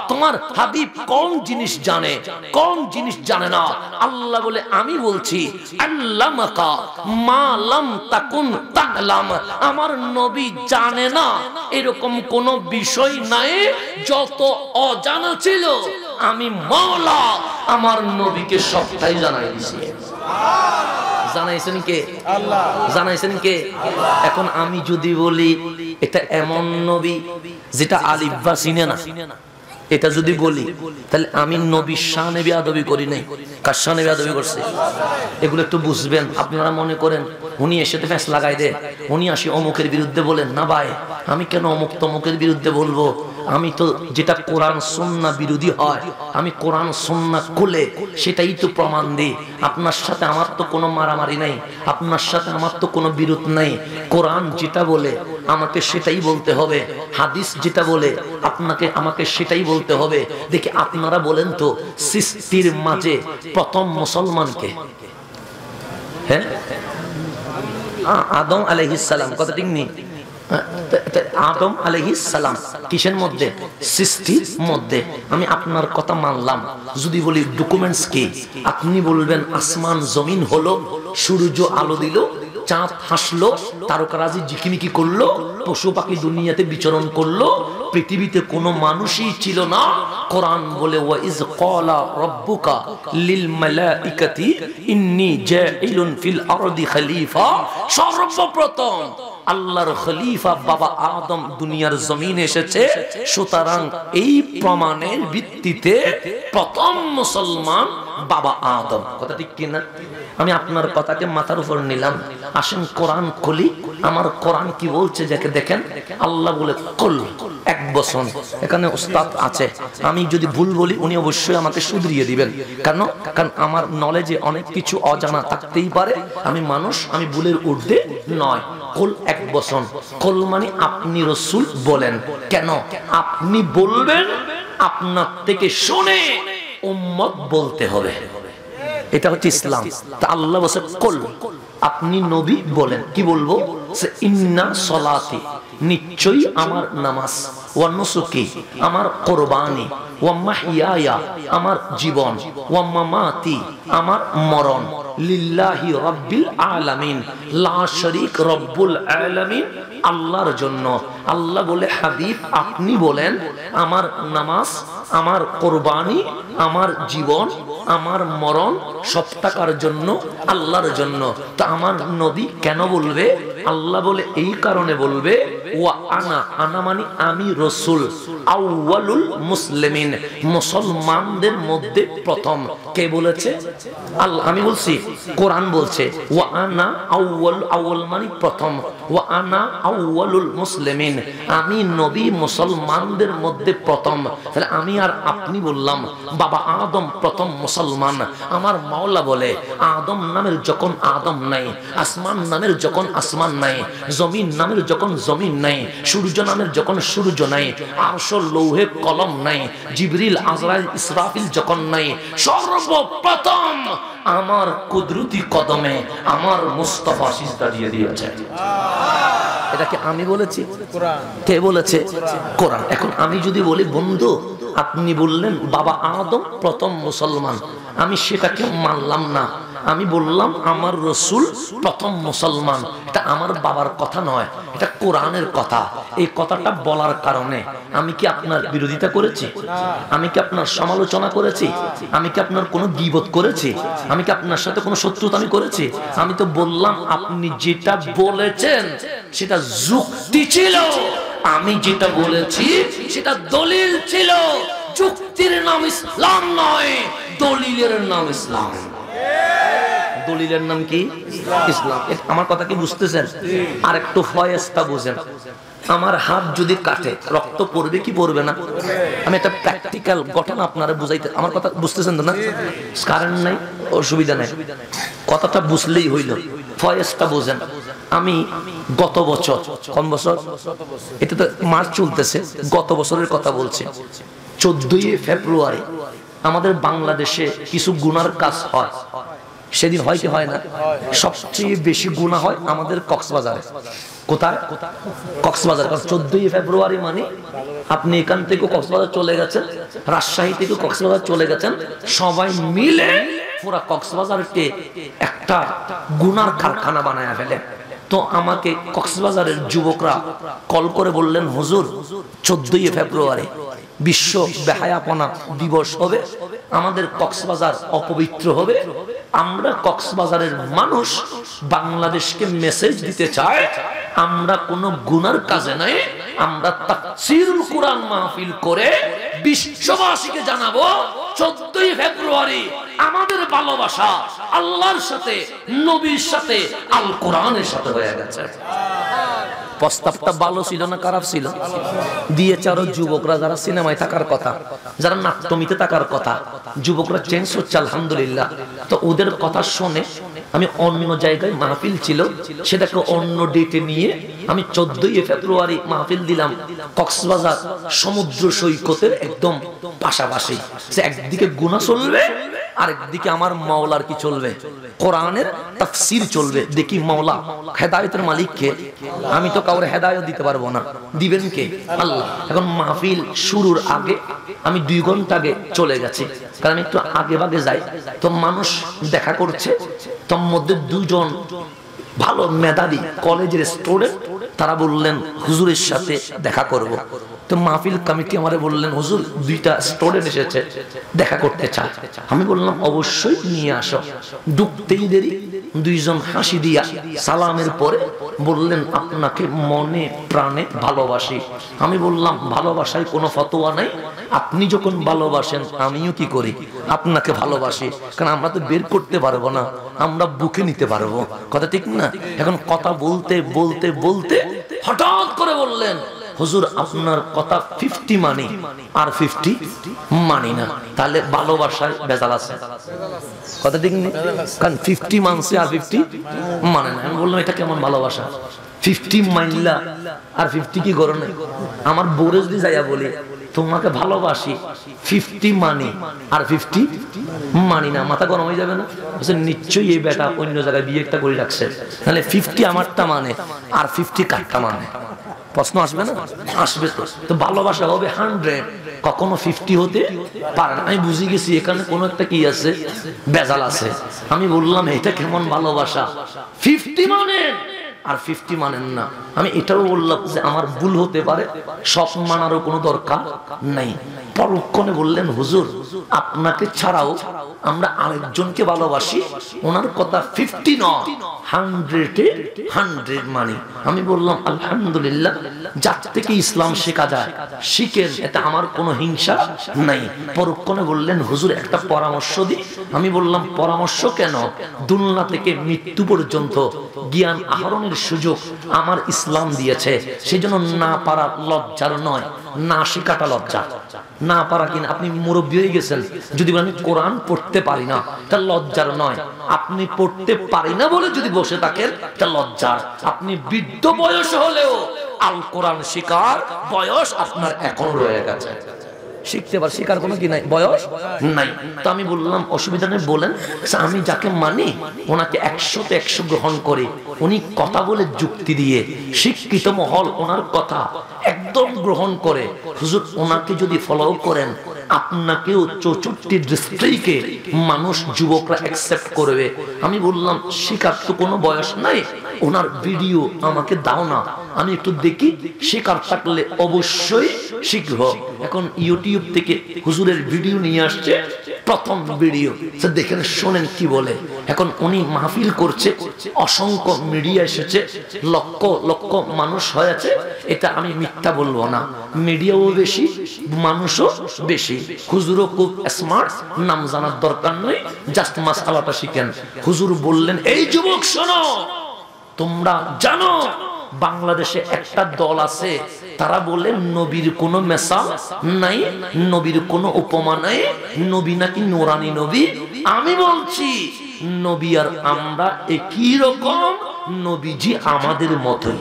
তোমার হাবিব কোন জিনিস জানে, কোন জিনিস জানে না। আল্লাহ বলে আমি বলছি আল্লামাকা মা লাম তাকুন তা'লাম, আমার নবী জানে না এরকম কোন বিষয় নাই যত অজানা ছিল আমি মাওলা আমার নবীকে সবটাই জানাই দিয়েছি। জানাইছেন কে? আল্লাহ। জানাইছেন কে? এখন আমি যদি বলি এটা এমন নবী যেটা আলিফ বা চিনে না, এটা যদি বলি তাহলে আমি নবীর শানে বেয়াদবি করি নাই, কার শানে বেয়াদবি করছি? এগুলো একটু বুঝবেন। আপনারা মনে করেন উনি এসে তো ফ্যাস লাগাই দেয়, উনি আসি অমুকের বিরুদ্ধে বলেন না। ভাই আমি কেন অমুক তমুকের বিরুদ্ধে বলবো? আমি তো যেটা কোরআন সুন্নাহ বিরোধী হয় আমি কোরআন সুন্নাহ খুলে সেটাই তো প্রমাণ দিই। আপনার সাথে আমার তো কোনো মারামারি নাই, আপনার সাথে আমার তো কোনো বিরোধ নাই। কোরআন যেটা বলে আমাকে সেটাই বলতে হবে, হাদিস যেটা বলে আমাকে সেটাই বলতে হবে। দেখি আপনারা বলেন তো সৃষ্টির মাঝে প্রথম মুসলমানকে? হ্যাঁ, আদম আলাইহিস সালাম। কথা ঠিক নেই? আদম আলাইহিস সালাম কিসের মধ্যে? সৃষ্টির মধ্যে। আমি আপনার কথা মানলাম। যদি বলি ডকুমেন্টস কি, আপনি বলবেন আসমান জমিন হলো, সূর্য আলো দিল, চাঁদ হাসলো, তারকারাজি ঝিকিমিকি করলো, পশু পাখি দুনিয়াতে বিচরণ করলো, পৃথিবীতে কোনো মানুষই ছিল না। কোরআন বলে ওয়াইজ ক্বালা রাব্বুকা লিল মালাইকাতি ইন্নী জাইলুন ফিল আরদি খলিফা। সর্বপ্রথম আল্লাহর খলিফা বাবা আদম দুনিয়ার জমিনে এসেছে। সুতরাং এই প্রমাণের ভিত্তিতে প্রথম মুসলমান বাবা আদম। কথা ঠিক কিনা? আমি আপনার কথাকে মাথার উপর নিলাম। আসেন কোরআন খুলি, আমার কোরআন কি বলছে যাকে দেখেন। আল্লাহ বলে কুল, এক বছর। এখানে উস্তাদ আছে, আমি যদি ভুল বলি উনি অবশ্যই আমাকে শুধরিয়ে দিবেন। কারণ আমার নলেজে অনেক কিছু অজানা থাকতেই পারে। আমি মানুষ, আমি ভুলের ঊর্ধ্বে নয়। কুল এক বছর। কুল মানে আপনি রাসূল বলেন। কেন? আপনি বলবেন, আপনার থেকে শুনে উম্মত বলতে হবে। এটা হচ্ছে ইসলাম। তা আল্লাহ বলে কুল, আপনি নবী বলেন। কি বলবো? ইন্না সলাতি, নিশ্চয়ই আমার নামাজ, ওয়া নুসুকি, আমার কুরবানি, ওয়া মাহইয়ায়া, আমার জীবন, ওয়া মামাতি, আমার মরণ, লিল্লাহি রাব্বিল আলামিন, লা শারীক রব্বুল আলামিন, আল্লাহর জন্য। আল্লাহ বলে হাবিব আপনি বলেন আমার নামাজ, আমার কুরবানি, আমার জীবন, আমার মরণ সব টাকার জন্য, আল্লাহর জন্য। তা আমার নবী কেন বলবে? আল্লাহ বলে এই কারণে বলবে ওয়া আনা, আনা মানে আমি রাসূল, আউয়ালুল মুসলিমিন, মুসলমানদের মধ্যে প্রথম। কে বলেছে? আল্লাহ। আমি বলছি? কোরআন বলছে ওয়া আনা আউয়াল, আউয়াল মানে প্রথম, ওয়া আনা আউয়ালুল মুসলিমিন, আমি নবী মুসলমানদের মধ্যে প্রথম। তাহলে আমি আর আপনি বললাম বাবা আদম প্রথম মুসলমান। আমার মাওলা বলে আদম নামের যখন আদম নাই, আসমান নামের যখন আসমান নাই, জমিন নামের যখন জমিন নাই, সূর্য নামের যখন সূর্য নাই, আরশ লৌহে কলম নাই, জিবরিল আজরাইল ইসরাফিল যখন নাই, সর্বপ্রথম আমার কুদরতি কদমে আমার মুস্তাফা সিজদা দিয়ে দিয়েছে। এটা কি আমি বলেছি? কোরআন। কে বলেছে? কোরআন। এখন আমি যদি বলি বন্ধু আপনি বললেন বাবা আদম প্রথম মুসলমান, আমি সেটাকে মানলাম না। আমি বললাম আমার রাসূল প্রথম মুসলমান। এটা আমার বাবার কথা নয়, এটা কোরআনের কথা। এই কথাটা বলার কারণে আমি কি আপনার বিরোধিতা করেছি? আমি কি আপনার সমালোচনা করেছি? আমি কি আপনার কোনো গীবত করেছি? আমি কি আপনার সাথে কোনো শত্রুতা আমি করেছি? আমি তো বললাম আপনি যেটা বলেছেন সেটা যুক্তি ছিল, আমি যেটা বলেছি সেটা দলিল ছিল। যুক্তির নাম ইসলাম নয়, দলিলের নাম ইসলাম। দলিলের নাম কি? ইসলাম। আমার কথা কি বুঝতেছেন? আর একটু ফয়েজটা বুঝেন। আমার হাত যদি কাটে রক্ত পড়বে কি পড়বে না? আমি একটা প্র্যাকটিক্যাল ঘটনা আপনারা বুঝাইতে, আমার কথা বুঝতেছেন তো না? কারেন্ট নাই, অসুবিধা নাই, কথাটা বুঝলেই হইল। ফয়েজটা বুঝেন। আমি গত বছর, কোন বছর? এটা তো মার্চ চলতেছে, গত বছরের কথা বলছি। 14 ফেব্রুয়ারি আমাদের বাংলাদেশে কিছু গুনার কাজ হয়। সেদিন হয় কি হয় না? সবচেয়ে বেশি গুনাহ হয় আমাদের কক্সবাজারে। কোথায়? কক্সবাজার। 14 ফেব্রুয়ারি মানে আপনি এখান থেকে কক্সবাজার চলে গেছেন, রাজশাহী থেকে কক্সবাজার চলে গেছেন, সবাই মিলে পুরা কক্সবাজারকে একটা গুনার কারখানা বানায় ফেলে। তো আমাকে কক্সবাজারের যুবকরা কল করে বললেন, হুজুর 14 ফেব্রুয়ারি বিশ্ব বেহায়াপনা দিবস হবে, আমাদের কক্সবাজার অপবিত্র হবে। আমরা কক্সবাজারের মানুষ বাংলাদেশকে মেসেজ দিতে চাই, আমরা কোনো গুনার কাজে নাই, আমরা তাফসীরুল কুরআন মাহফিল করে বিশ্ববাসীকে জানাবো 14 ফেব্রুয়ারি আমাদের ভালোবাসা আল্লাহর সাথে, নবীর সাথে, আল কোরআনের সাথে হয়ে গেছে। প্রস্তাবটা ভালো ছিল না খারাপ ছিল? দিয়েছে আরো যুবকরা যারা সিনেমায় থাকার কথা, যারা নাট্যমিতে থাকার কথা, যুবকরা চেঞ্জ হচ্ছে আলহামদুলিল্লাহ। তো ওদের কথা শুনে আমি অন্য জায়গায় মাহফিল ছিল, সেটাকে অন্য ডেটে নিয়ে আমি 14 ফেব্রুয়ারি মাহফিল দিলাম কক্সবাজার সমুদ্র সৈকতের একদম পাশাপাশি। একদিকে গুনাহ চলবে, আরেকদিকে আমার মাওলার কি চলবে? কোরআনের তাফসীর চলবে। দেখি মাওলা হেদায়েতের মালিক কে? আমি তো কাউরে হেদায়েত দিতে পারবো না, দিবেন কে? আল্লাহ। এখন মাহফিল শুরুর আগে আমি 2 ঘন্টা আগে চলে গেছি, কারণ একটু আগে ভাগে যাই। তো মানুষ দেখা করছে, তোর মধ্যে 2 জন ভালো মেধাবী কলেজের স্টুডেন্ট, তারা বললেন হুজুরের সাথে দেখা করব। তো মাহফিল কমিটি আমারে বললেন, হুজুর 2টা স্টুডেন্ট এসেছে, দেখা করতে চায়। আমি বললাম অবশ্যই নিয়ে আসো। ঢুকতেই দেরি 2 জন হাসি দিয়া সালামের পরে বললেন, আপনাকে মনে প্রাণে ভালোবাসি। আমি বললাম ভালোবাসায় কোনো ফতোয়া নাই, আপনি যখন ভালোবাসেন আমিও কি করি? আপনাকে ভালোবাসি। কারণ আমরা তো বের করতে পারবো না, আমরা বুকে নিতে পারবো, কথা ঠিক না? এখন কথা বলতে বলতে বলতে হঠাৎ করে বললেন, হুজুর আপনার কথা 50 মানি আর 50 মানি না। তাহলে ভালোবাসায় ভেজাল আছে, কথা ঠিক নেই? কারণ 50 মানছে আর 50 মানে না। আমি বললাম এটা কেমন ভালোবাসা? 50 মাইলা আর 50 কি করো না? আমার বোরে যদি যাইয়া বলি তোমাকে ভালোবাসি 50 মানি আর 50 মানি না, মাথা গরম হয়ে যাবে না? নিশ্চয়ই এই বেটা অন্য জায়গায় বিয়ে একটা করে রাখছে, তাহলে 50 আমারটা মানে আর 50 কারটা মানে। প্রশ্ন আসবে না? আসবে। তো ভালোবাসা হবে 100, কখনো 50 হতে পারে না। আমি বুঝে গেছি এখানে কোনো একটা কি আছে, বেজাল আছে। আমি বললাম এটা কেমন ভালোবাসা? 50 মানেন আর 50 মানেন না। আমি এটাও বললাম যে আমার ভুল হতে পারে, সব মানারও কোনো দরকার নাই। পরক্ষণে বললেন, হুজুর আপনাকে ছাড়াও আমরা আরেকজনকে ভালোবাসি, ওনার কথা 50 নয় 100 মানি। আমি বললাম আলহামদুলিল্লাহ, যার থেকে ইসলাম শেখা যায় শিখেন, এটা আমার কোনো হিংসা নাই। পরক্ষণে বললেন, হুজুর একটা পরামর্শ দিই। আমি বললাম পরামর্শ কেন? দুনিয়া থেকে মৃত্যু পর্যন্ত জ্ঞান আহরণের সুযোগ আমার ইসলাম দিয়েছে, সেই জন্য না পারা লজ্জার নয়, না শেখাটা লজ্জা। না পারা কিনা, আপনি মুরব্বী হয়ে গেছেন, যদি বলেন কোরআন পড়তে পারি না, তা লজ্জার নয়। আপনি পড়তে পারি না বলে যদি বসে থাকেন, তা লজ্জার। আপনি বৃদ্ধ বয়স হলেও আল কোরআন শেখার বয়স আপনার এখনো রয়ে গেছে, শিখতে পার, শেখার কোনো কি নাই, বয়স নাই। তো আমি বললাম অসুবিধা নেই, বলেন। আমি যাকে মানি ওনাকে 100তে 100 গ্রহণ করে, উনি কথা বলে যুক্তি দিয়ে শিক্ষিত মহল ওনার কথা একদম গ্রহণ করে। হুজুর ওনাকে যদি ফলো করেন, আপনাকেও 64 ডিস্ট্রিক্টে মানুষ যুবকরা অ্যাকসেপ্ট করবে। আমি বললাম শেখার তো কোনো বয়স নাই, ওনার ভিডিও আমাকে দাও না, আমি একটু দেখি, শেখার থাকলে অবশ্যই শিখব। এখন ইউটিউব থেকে হুজুরের ভিডিও নিয়ে আসছে, প্রথম ভিডিও দেখেন, শোনেন কি বলে। এখন উনি মাহফিল করছে, অসংখ্য মিডিয়া এসেছে, লক্ষ লক্ষ মানুষ হয়েছে, এটা আমি মিথ্যা বলবো না। মিডিয়াও বেশি, মানুষও বেশি। হুজুরও খুব স্মার্ট, নাম জানার দরকার নেই, জাস্ট মাসআলাটা শিখেন। হুজুর বললেন, এই যুবক শোনো, তোমরা জানো বাংলাদেশে একটা দল আছে, তারা বলে নবীর কোনো মেসাল নাই, নবীর কোনো উপমা নাই, নবী নাকি নূরানী নবী। আমি বলছি নবী আর আমরা একই রকম, নবীজি আমাদের মতই।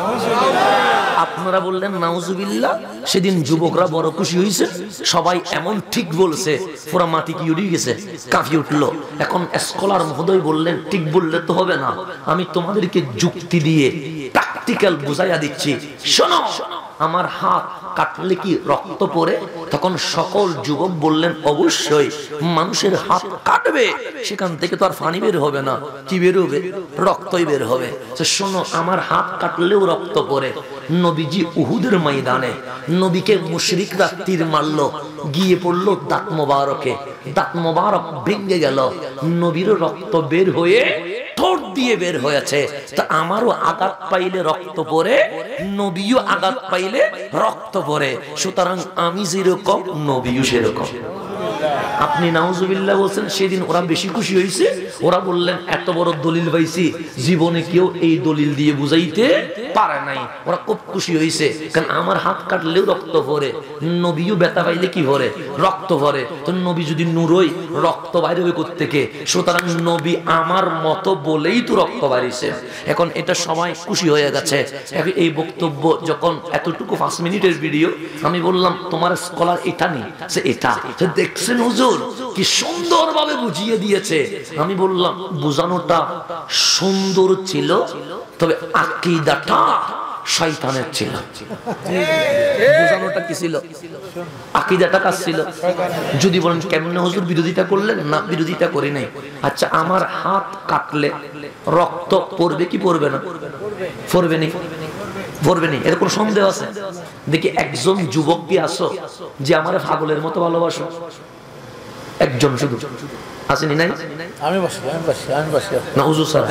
আপনারা বললেন নাউজুবিল্লাহ। সেদিন যুবকরা বড় খুশি হয়েছে, সবাই এমন ঠিক বলছে, পুরা মাটি কি উড়ে গেছে, কাঁপিয়ে উঠলো। এখন স্কলার মহোদয় বললেন, ঠিক বললে তো হবে না, আমি তোমাদেরকে যুক্তি দিয়ে প্র্যাকটিক্যাল বুঝাইয়া দিচ্ছি। শোনো, আমার হাত কাটলে কি রক্ত পড়ে? তখন সকল যুবক বললেন অবশ্যই, মানুষের হাত কাটবে সেখান থেকে তো আর পানি বের হবে না, কি বের হবে? রক্তই বের হবে। শোনো, আমার হাত কাটলেও রক্ত পড়ে। নবীজি উহুদের ময়দানে নবীকে মুশরিকরা তীর মারলো, গিয়ে পড়লো দাঁত মোবারকে, দাঁত মোবারক ভেঙে গেল, নবীরও রক্ত বের হয়ে ঠোঁট দিয়ে বের হয়েছে। তা আমারও আঘাত পাইলে রক্ত পড়ে, নবীও আঘাত পাইলে রক্ত পড়ে। সুতরাং আমি যেরকম নবীও সেরকম। আপনি নাউজুবিল্লাহ বলছেন, সেদিন ওরা বেশি খুশি হয়েছে। ওরা বললেন এত বড় দলিল পাইছি, জীবনে কেউ এই দলিল দিয়ে বুঝাইতে পারে নাই। ওরা খুব খুশি হয়েছে, কারণ আমার হাত কাটলেও রক্ত পড়ে, নবীও ব্যথা পাইলে কি পড়ে? রক্ত পড়ে। তো নবী যদি নূরই, রক্ত বাইরে হবে কোত্থেকে? সুতরাং নবী আমার মতো বলেই তো রক্ত বাড়িছে। এখন এটা সবাই খুশি হয়ে গেছে। এই বক্তব্য যখন এতটুকু 5 মিনিটের ভিডিও, আমি বললাম তোমার স্কলার এটা নেই, সে এটা দেখছেন হুজুর কি সুন্দরভাবে বুঝিয়ে দিয়েছে। আমি বললাম বোঝানোটা সুন্দর ছিল, তবে আকীদাটা শয়তানের ছিল। বোঝানোটা কি ছিল? আকীদাটা কার ছিল? যদি বলেন কেমনে হুজুর বিরোধিতা করলেন? না, বিরোধিতা করি নাই। আচ্ছা, আমার হাত কাটলে রক্ত পড়বে কি পড়বে না? পড়বে নি, পড়বে নি, এর কোনো সন্দেহ আছে? দেখি একজন যুবক কি আসো যে আমার পাগলের মতো ভালোবাসো? একজন শুধু আসেনি? নাই? আমি বসি না হুজুর স্যার?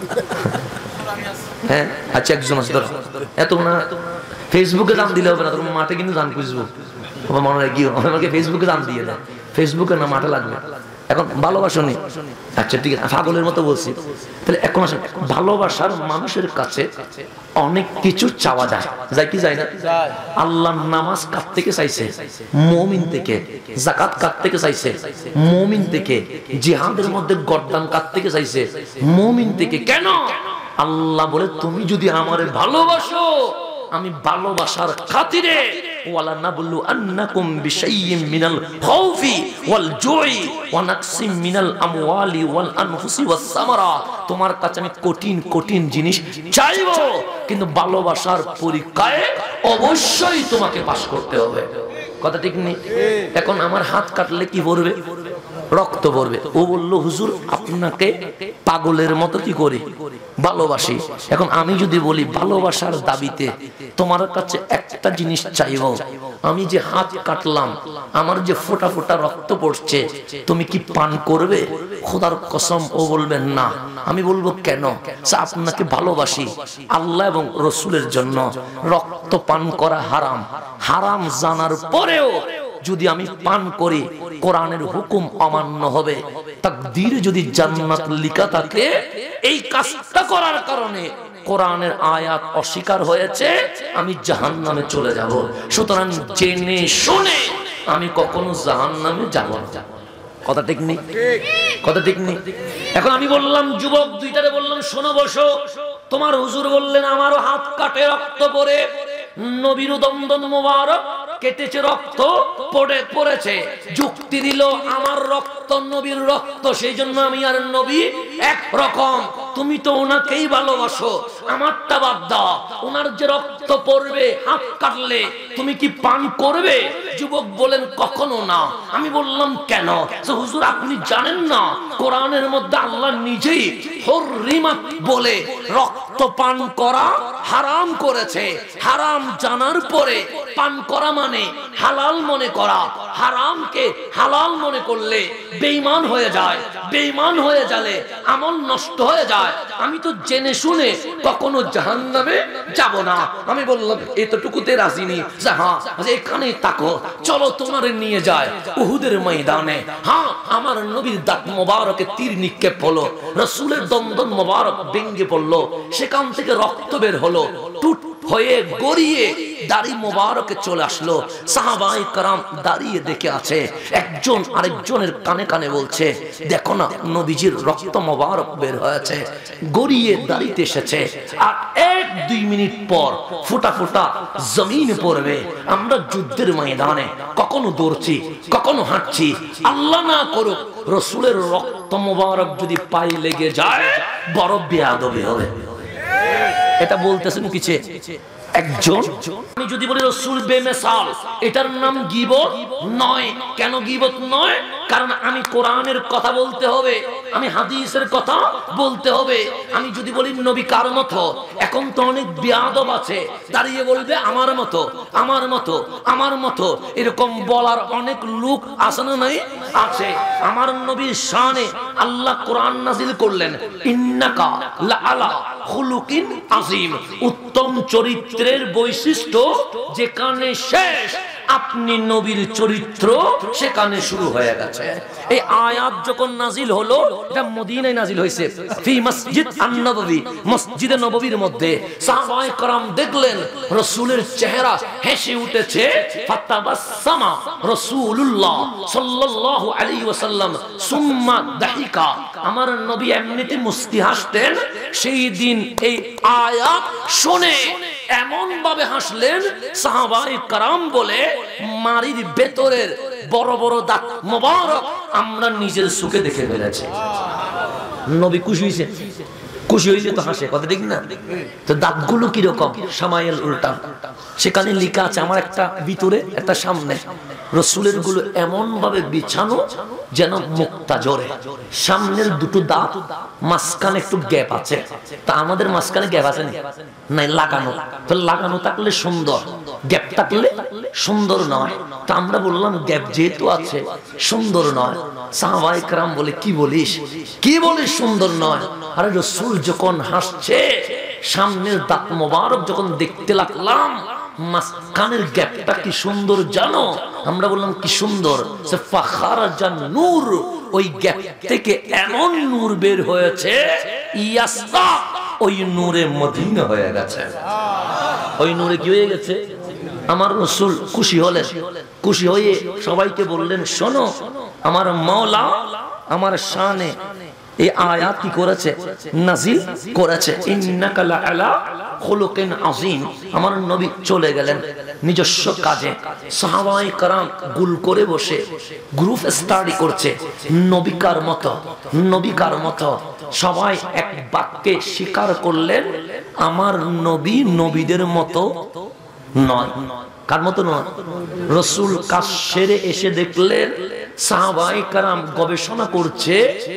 হ্যাঁ, আচ্ছা একজন আছে। ধরো এত না, ফেসবুকে দাম দিলে হবে না, তোমার মাঠে কিন্তু দান খুঁজবো। তোমার মনে হয় কি আমাকে ফেসবুকে দাম দিয়ে দেয়? ফেসবুকে না, মাঠে লাগবে। এখন ভালোবাসনি, আচ্ছা ঠিক আছে, পাগলের মতো বলছি। তাহলে এখন আসেন, ভালোবাসার মানুষের কাছে অনেক কিছু চাওয়া যায়, যায় কি যায় না? আল্লাহ নামাজ কার থেকে চাইছে? মুমিন থেকে। যাকাত কার থেকে চাইছে? মুমিন থেকে। জিহাদের মধ্যে গর্দান কার থেকে চাইছে? মুমিন থেকে। কেন? আল্লাহ বলে তুমি যদি আমারে ভালোবাসো, আমি ভালোবাসার খাতিরে ওয়ালা নাবলু আন্নাকুম বিশাইয়্যিম মিনাল খাউফি ওয়াল জুই ওয়া নাকসিম মিনাল আমওয়ালি ওয়াল আনফুসি ওয়াস সামারাত, তোমার কাছে আমি কঠিন কঠিন জিনিস চাইবো, কিন্তু ভালোবাসার পরীক্ষায় অবশ্যই তোমাকে পাস করতে হবে। কথা ঠিক নেই? এখন আমার হাত কাটলে কি পড়বে? রক্ত পড়বে। ও বলল হুজুর আপনাকে পাগলের মতো কি করি? ভালোবাসি। এখন আমি যদি বলি ভালোবাসার দাবিতে তোমার কাছে একটা জিনিস চাইবো, আমি যে হাত কাটলাম, আমার যে ফোঁটা ফোঁটা রক্ত পড়ছে, তুমি কি পান করবে? খোদার কসম ও বলবেন না। আমি বলবো কেন? আপনাকে ভালোবাসি আল্লাহ এবং রসুলের জন্য। রক্ত পান করা হারাম, হারাম জানার পরেও যদি আমি পান করি কোরআনের হুকুম অমান্য হবে। তাকদীরে যদি জান্নাত লিখা থাকে, এই কাজটা করার কারণে কোরআনের আয়াত অস্বীকার হয়েছে, আমি জাহান্নামে চলে যাব। সুতরাং জেনে শুনে আমি কখনো জাহান্নামে যাব না। কথা ঠিক নেই? কথা ঠিক নেই? এখন আমি বললাম যুবক দুইটারে বললাম শোনো বসো, তোমার হুজুর বললেন আমারও হাত কাটে রক্ত পড়ে, নবীর দন্দন মোবারক কেটেছে রক্ত পড়েছে, যুক্তি দিল আমার রক্ত নবীর রক্ত, সেই জন্য আমি আর নবী একরকম। তুমি তো ওনাকেই ভালোবাসো, আমারটা বাদ দাও। ওনার যে রক্ত পড়বে হাত কাটলে তুমি কি পান করবে? যুবক বলেন কখনো না। আমি বললাম কেন? হুজুর আপনি জানেন না কোরআনের মধ্যে আল্লাহ নিজেই হুররিমাত বলে রক্ত পান করা হারাম করেছে। হারাম জানার পরে পান করা মানে হালাল মনে করা। হারামকে হালাল মনে করলে বেঈমান হয়ে যায়, বেঈমান হয়ে গেলে আমল নষ্ট হয়ে যায়। আমি তো জেনে শুনে কখনো জাহান্নামে যাব না। আমি বললাম এতটুকুতে রাজি নেই। হ্যাঁ এখানে তাকো, চলো তোমার নিয়ে যায় উহুদের ময়দানে। হ্যাঁ আমার নবীর দাঁত মোবারকে তীর নিক্ষেপ হলো, রাসূলের দন্দন মোবারক ভেঙে পড়লো, সেখান থেকে রক্ত বের হলো, টুট হয়ে গড়িয়ে দাড়ি মোবারকে চলে আসলো। সাহাবায়ে কেরাম দাঁড়িয়ে দেখে আছে, একজন আরেকজনের কানে কানে বলছে দেখো না নবীজির রক্ত মোবারক বের হয়েছে, গড়িয়ে দাঁড়িতে এসেছে। আর 1-2 মিনিট পর ফোঁটা ফোঁটা জমিনে পড়বে। আমরা যুদ্ধের ময়দানে কখনো দৌড়ছি, কখনো হাঁটছি, আল্লাহ না করুক রাসূলের রক্ত মোবারক যদি পায়ে লেগে যায় বড় বেয়াদবি হবে। এটা বলতেছেন কিছে একজন। আমি যদি বলি রাসূল বেমিসাল, এটার নাম গীবত নয়। কেন গীবত নয়? কারণ আমি কোরআনের কথা বলতে হবে, আমি হাদিসের কথা বলতে হবে। আমি যদি বলি নবী কার মতো, এখন তো অনেক বেয়াদব আছে দাঁড়িয়ে বলবে আমার মতো, আমার মতো, আমার মতো, এরকম বলার অনেক লোক আছে না নাই? আছে। আমার নবীর শানে আল্লাহ কোরআন নাযিল করলেন, ইন্নাকা লাআলা খুলুকিন আযীম, উত্তম চরিত্রের বৈশিষ্ট্য যেখানে শেষ আপনি নবীর চরিত্র সেখানে শুরু হয়ে গেছে। এই আয়াত যখন নাজিল হলো, এটা মদিনায় নাজিল হয়েছে, ফি মসজিদ আন-নববী, মসজিদে নববীর মধ্যে। সাহাবায়ে কেরাম দেখলেন রাসূলের চেহারা হেসে উঠেছে, ফাতাবাসসামা রাসূলুল্লাহ সাল্লাল্লাহু আলাইহি ওয়াসাল্লাম সুম্মা দাহিকা, আমার নবী এমনিতে মুস্কি হাসতেন। সেই দিন এই আয়াত শুনে এমন ভাবে হাসলেন, সাহাবায়ে কেরাম বলে মারির ভেতরের বড় বড় দাঁত মোবারক আমরা নিজের চোখে দেখে ফেলেছি। নবী খুশি হয়েছে, খুশি হইলে তো হাসে, কথা ঠিক না? তো দাঁতগুলো কিরকম? সামাইল উল্টা, সেখানে লেখা আছে আমার একটা ভিতরে একটা সামনে। রসুলের গুলো এমন ভাবে বিছানো যেন মুক্তা জোরে। সামনের দুটো দাঁত, মাঝখানে একটু গ্যাপ আছে। তা আমাদের মাঝখানে গ্যাপ আছে নাই? লাগানো। তো লাগানো থাকলে সুন্দর, গ্যাপ থাকলে সুন্দর নয়। তা আমরা বললাম গ্যাপ যেহেতু আছে সুন্দর নয়। সাহাবায়ে কেরাম বলে কি বলিস, কি বলিস সুন্দর নয়? আরে রসুল যখন হাসছে, সামনের দাঁত মোবারক যখন দেখতে লাগলাম, মাঝখানের গ্যাপটা কি সুন্দর জানো? আমরা বললাম কি সুন্দর? সে ফাখারাজান নূর, ওই গ্যাপ থেকে এমন নূর বের হয়েছে, ইয়াসা, ওই নূরে মদিনা হয়ে গেছে। ওই নূরে কি হয়ে গেছে? আমার রাসূল খুশি হলেন, খুশি হয়ে সবাইকে বললেন, শোনো, আমার মাওলা আমার শানে এই আয়াত কি করেছে? নাজিল করেছে, ইন্নাকা লাআলা খুলুকিন আযীম। আমার নবী চলে গেলেন নিজস্ব কাজে। সাহাবায়ে কেরাম গুল করে বসে গ্রুপ স্টাডি করছে, নবী কার মতো, নবী কার মতো। সবাই এক বাক্যে স্বীকার করলেন, আমার নবী নবীদের মতো নয়। কার মতো নয়? রাসূল কাজ সেরে এসে দেখলেন সাহাবায়ে কেরাম গবেষণা করছে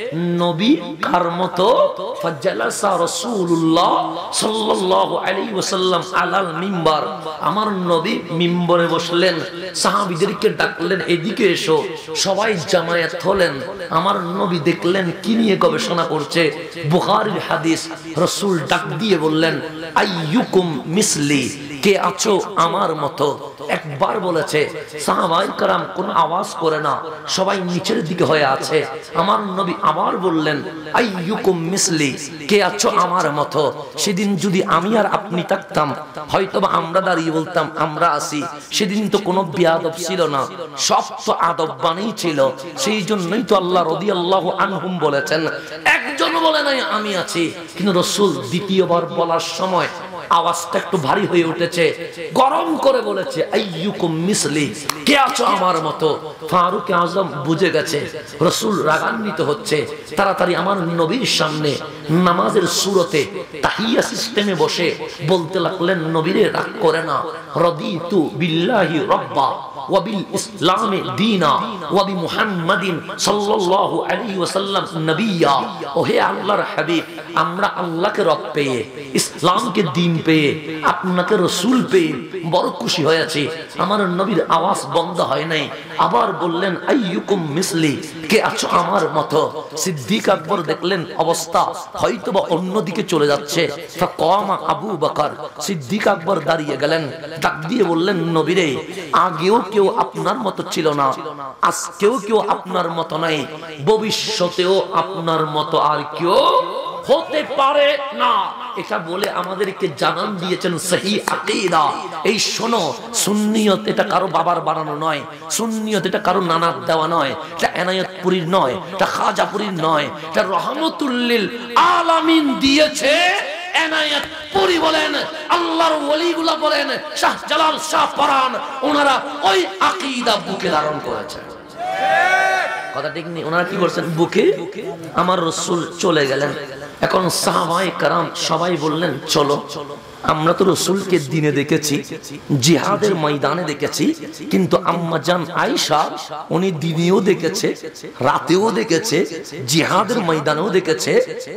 নবী কার মতো। ফাজালাসা রাসূলুল্লাহ সাল্লাল্লাহু আলাইহি ওয়াসাল্লাম আলাল মিম্বার, আমার নবী মিম্বরে বসলেন। সাহাবীদেরকে ডাকলেন, এদিকে এসো। সবাই জামায়াত হলেন। আমার নবী দেখলেন কি নিয়ে গবেষণা করছে, বুখারীর হাদিস। রাসূল ডাক দিয়ে বললেন, আইয়ুকুম মিসলি, কে আছো আমার মতো? একবার বলেছে। সাহাবায়ে কেরাম কোন আওয়াজ করে না, সবাই নিচের দিকে হয়ে আছে। আমার নবী আবার বললেন, আইয়ুকুম মিসলি, কে আছো আমার মতো? সেদিন যদি আমি আর আপনি থাকতাম, হয়তোবা আমরা দাঁড়িয়ে বলতাম আমরা আছি। সেদিন তো কোনো বেয়াদব ছিল না, সব তো আদববানই ছিল। সেই জন্যই তো আল্লাহ রাদিয়াল্লাহু আনহুম বলেছেন, একজন বলে নাই আমি আছি। কিন্তু রাসূল দ্বিতীয়বার বলার সময় আওয়াজটা একটু ভারী হয়ে উঠেছে, গরম করে বলেছে, আইয়ুকুম মিসলি, কে আছো আমার মতো? ফারুক আজম বুঝে গেছে রাসূল রাগান্বিত হচ্ছে। তাড়াতাড়ি আমার নবীর সামনে নামাজের সুরতে তাহিয়া সিস্টেমে বসে বলতে লাগলেন, নবীরে রাগ করে না, রাদিতু বিল্লাহি রাব্বা ওয়া বিল ইসলামি দীনা ওয়া বি মুহাম্মাদিন সাল্লাল্লাহু আলাইহি ওয়াসাল্লাম নবিয়্যা। ওহে আল্লাহর হাবিব, আমরা আল্লাহকে রব পেয়ে, ইসলামকে দ্বীন পেয়ে, আপনাকে রাসূল পেয়ে বড় খুশি হয়েছি। আমার নবীর আওয়াজ বন্ধ হয় নাই। আবার বললেন, আইয়ুকুম মিসলি, কে আছো আমার মতো? সিদ্দিক আকবর দেখলেন অবস্থা হয়তোবা অন্যদিকে চলে যাচ্ছে। ফাকামা আবু বকর, সিদ্দিক আকবর দাঁড়িয়ে গেলেন, ডাক দিয়ে বললেন, নবীরে, আগেও কেউ আপনার মতো ছিল না, আজকেও কেউ আপনার মতো নাই, ভবিষ্যতেও আপনার মতো আর কেউ হতে পারে না। এটা বলে আমাদেরকে জানান দিয়েছেন সহিহ আকীদা। এই শোনো, সুন্নিয়ত এটা কারো বাবার বানানো নয়, সুন্নিয়ত এটা কারো নানার দেওয়া নয়, এটা এনায়েতপুরীর নয়, এটা খাজাপুরীর নয়, এটা রহমাতুল লিল আলামিন দিয়েছে। এনায়েতপুরী বলেন, আল্লাহর ওলিগুলা বলেন, শাহ জালাল শাহ পরান, ওনারা ওই আকীদা বুকে ধারণ করেছেন। কথা ঠিক নেই। ওনারা কি করছেন, বুকে আমার রাসূল চলে গেলেন। এখন সাহাবায়ে কেরাম সবাই বললেন চলো, আমরা তো রাসূলকে দিনে দেখেছি, জিহাদের ময়দানে দেখেছি, কিন্তু আম্মা জান আয়েশা উনি দিনেও দেখেছে, রাতেও দেখেছে, জিহাদের ময়দানেও দেখেছে,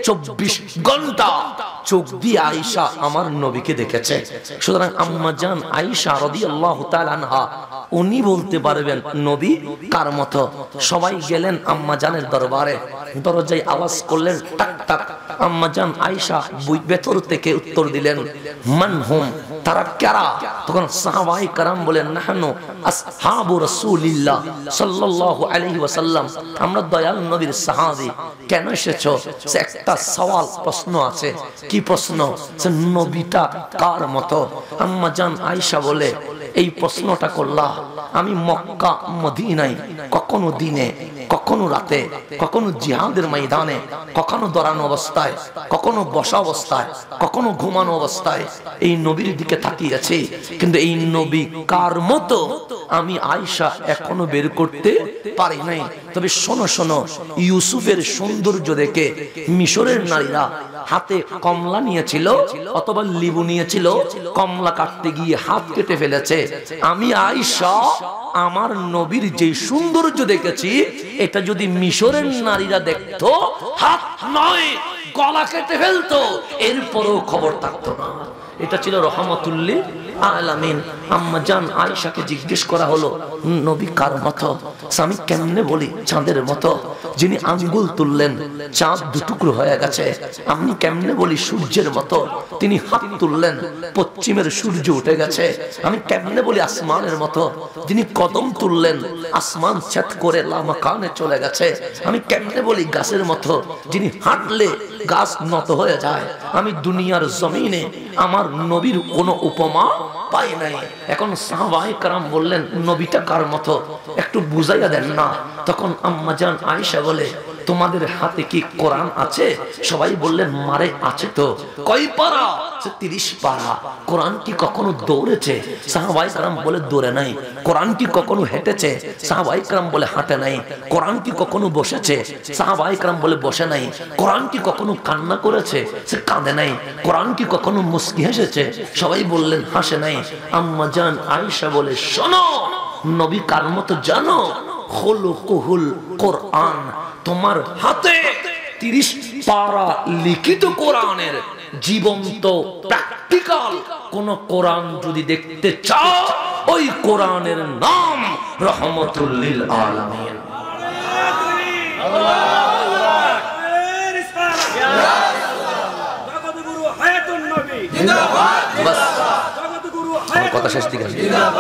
24 ঘন্টা চোখ দিয়ে আয়েশা আমার নবীকে দেখেছে। সুতরাং আম্মা জান আয়েশা রাদিয়াল্লাহু তাআলা আনহা উনি বলতে পারবেন নবী কার মতো। সবাই গেলেন আম্মা জানের দরবারে, দরজায় আওয়াজ করলেন টাক টাক। আম্মা জান আয়েশা ভেতর থেকে উত্তর দিলেন মান হুম, তারা কারা? তখন সাহাবায়ে কেরাম বলেন নাহনু আসহাবু রাসূলিল্লাহ সাল্লাল্লাহু আলাইহি ওয়াসাল্লাম, আমরা দয়াল নবীর সাহাবী। কেন এসেছো? একটা সওয়াল, প্রশ্ন আছে। কি প্রশ্ন? সে নবীটা কার মতো? আম্মা জান আয়েশা বলে এই প্রশ্নটা করলা আমি মক্কা মদিনায় কখনো দিনে, কখনো রাতে, কখনো জিহাদের ময়দানে, কখনো দাঁড়ানো অবস্থায়, কখনো বসা অবস্থায়, কখনো ঘুমানো অবস্থায় এই নবীর দিকে তাকিয়েছি, কিন্তু এই নবী কার মতো আমি আয়েশা এখনো বের করতে পারি নাই। তবে শোনো শোনো, ইউসুফের সৌন্দর্য দেখে মিশরের নারীরা হাতে কমলা নিয়েছিল অথবা লেবু নিয়েছিল, কমলা কাটতে গিয়ে হাত কেটে ফেলেছে। আমি আয়েশা আমার নবীর যে সৌন্দর্য দেখেছি, এটা যদি মিশরের নারীরা দেখতো, হাত নয় গলা কেটে ফেলতো, এরপরও খবর থাকতো না। এটা ছিল রহমাতুল্লিল আলামিন। আম্মা জান আয়েশাকে জিজ্ঞেস করা হলো নবী কার মতো? আমি কেমনে বলি চাঁদের মতো, যিনি আঙ্গুল তুললেন চাঁদ দুটুকরো হয়ে গেছে। আমি কেমনে বলি সূর্যের মতো, তিনি হাত তুললেন পশ্চিমের সূর্য উঠে গেছে। আমি কেমনে বলি আসমানের মতো, যিনি কদম তুললেন আসমান ছেদ করে লামাকানে চলে গেছে। আমি কেমনে বলি গাছের মতো, যিনি হাঁটলে গাছ নত হয়ে যায়। আমি দুনিয়ার জমিনে আমার নবীর কোনো উপমা পাই নাই। এখন সাহাবায়ে কেরাম বললেন নবীটা কার মতো একটু বুঝাইয়া দেন না। তখন আম্মা জান আয়েশা বলে তোমাদের হাতে কি কোরআন আছে? সবাই বললেন মারে আছে তো। কয় পারা? 30 পারা। কোরআন কি কখনো দৌড়েছে? সাহাবায়ে কেরাম বলে দৌড়ে নাই। কোরআন কি কখনো হেঁটেছে? সাহাবায়ে কেরাম বলে হাঁটে নাই। কোরআন কি কখনো বসেছে? সাহাবায়ে কেরাম বলে বসে নাই। কোরআন কি কখনো কান্না করেছে? সে কাঁদে নাই। কোরআন কি কখনো মুস্কি হেসেছে? সবাই বললেন হাসে নাই। আম্মা জান আয়েশা বলে শোনো, নবী কার মতো জানো? খুলুকুহুল কোরআন। তোমার হাতে 30 পারা লিখিত কোরআনের জীবন্ত প্র্যাকটিক্যাল কোন কোরআন যদি দেখতে চাও, ওই কোরআনের নাম রহমাতুল্লিল আলামিন। কথা শেষ দিকে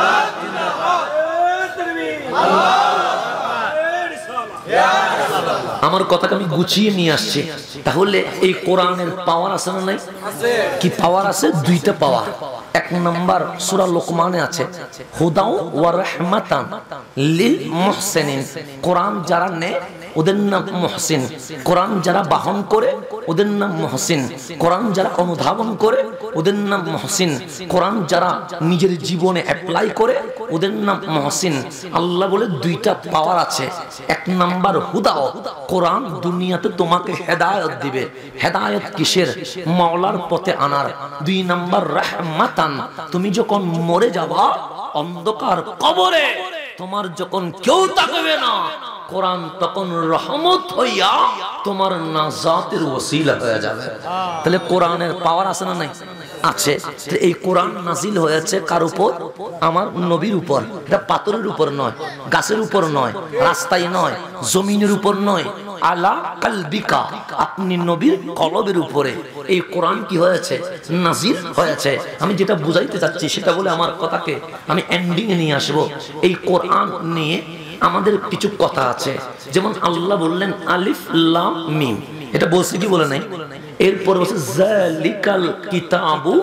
আমার কথাকে আমি গুছিয়ে নিয়ে আসছি। তাহলে এই কোরআনের পাওয়ার আছে না নাই? কি পাওয়ার আছে? দুইটা পাওয়ার। এক নাম্বার সূরা লোকমানে আছে হুদাও ওয়া রাহমাতান লিল মুহসিনিন। কোরআন যারা নেয় ওদের নাম মুহসিন। কোরআন যারা বাহন করে ওদের নাম মুহসিন। কোরআন যারা অনুধাবন করে ওদের নাম মুহসিন। কোরআন যারা নিজের জীবনে অ্যাপ্লাই করে ওদের নাম মুহসিন। আল্লাহ বলে দুইটা পাওয়ার আছে। এক নাম্বার হুদাও, কোরআন দুনিয়াতে তোমাকে হেদায়েত দিবে। হেদায়েত কিসের? মাওলার পথে আনার। দুই নাম্বার রাহমাতান, তুমি যখন মরে যাবা অন্ধকার কবরে, তোমার যখন কেউ তাকাবে না, কোরআন তখন রহমত হইয়া তোমার নাজাতের ওসিলা হয়ে যাবে। তাহলে কোরআনের পাওয়ার আছে না নাই? আছে। এই কোরআন নাজিল হয়েছে কার উপর? আমার নবীর উপর। এটা পাথরের উপর নয়, গাছের উপর নয়, রাস্তায় নয়, জমিনের উপর নয়, আলা কালবিকা, আপনি নবীর কলবের উপরে এই কোরআন কি হয়েছে? নাজিল হয়েছে। আমি যেটা বুঝাইতে চাচ্ছি সেটা বলে আমার কথাকে আমি এন্ডিং এ নিয়ে আসবো। এই কোরআন নিয়ে আমাদের কিছু কথা আছে। যেমন আল্লাহ বললেন আলিফ লাম মিম, এটা বলছে কি বলে নাই? এরপর বলছে যালিকাল কিতাবু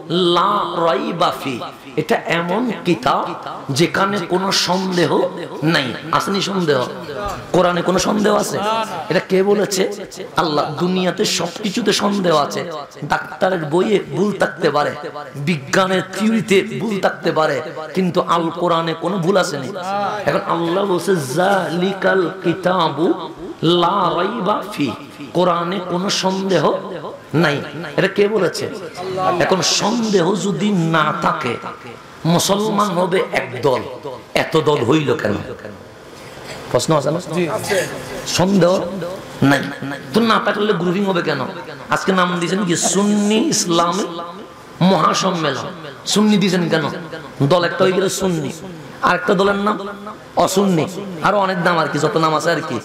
লা রাইবা ফি, এটা এমন কিতাব যেখানে কোনো সন্দেহ নাই। আসেনি সন্দেহ? কোরআনে কোনো সন্দেহ আছে? এটা কে বলেছে? আল্লাহ। দুনিয়াতে সবকিছুতে সন্দেহ আছে। ডাক্তারের বইয়ে ভুল থাকতে পারে, বিজ্ঞানের থিওরিতে ভুল থাকতে পারে, কিন্তু আল কোরআনে কোনো ভুল আসেনি। এখন আল্লাহ বলছে যালিকাল কিতাবু লা রাইবা ফি, কোরআনে কোনো সন্দেহ নাই। এটা কে বলেছে? এখন সন্দেহ যদি না থাকে, মুসলমান হবে একদল, এত দল হইল কেন? প্রশ্ন আছে না? সন্দেহ নাই তো না থাকলে গ্রুপিং হবে কেন? আজকে নাম দিয়েছেন কি সুন্নি ইসলামী মহাসম্মেলন। সুন্নি দিয়েছেন কেন? দল একটা হয়ে গেল সুন্নি, আরেকটা দলের নাম অসুন্নি, আরো অনেক নাম আর কি, যত নাম আছে আর কি।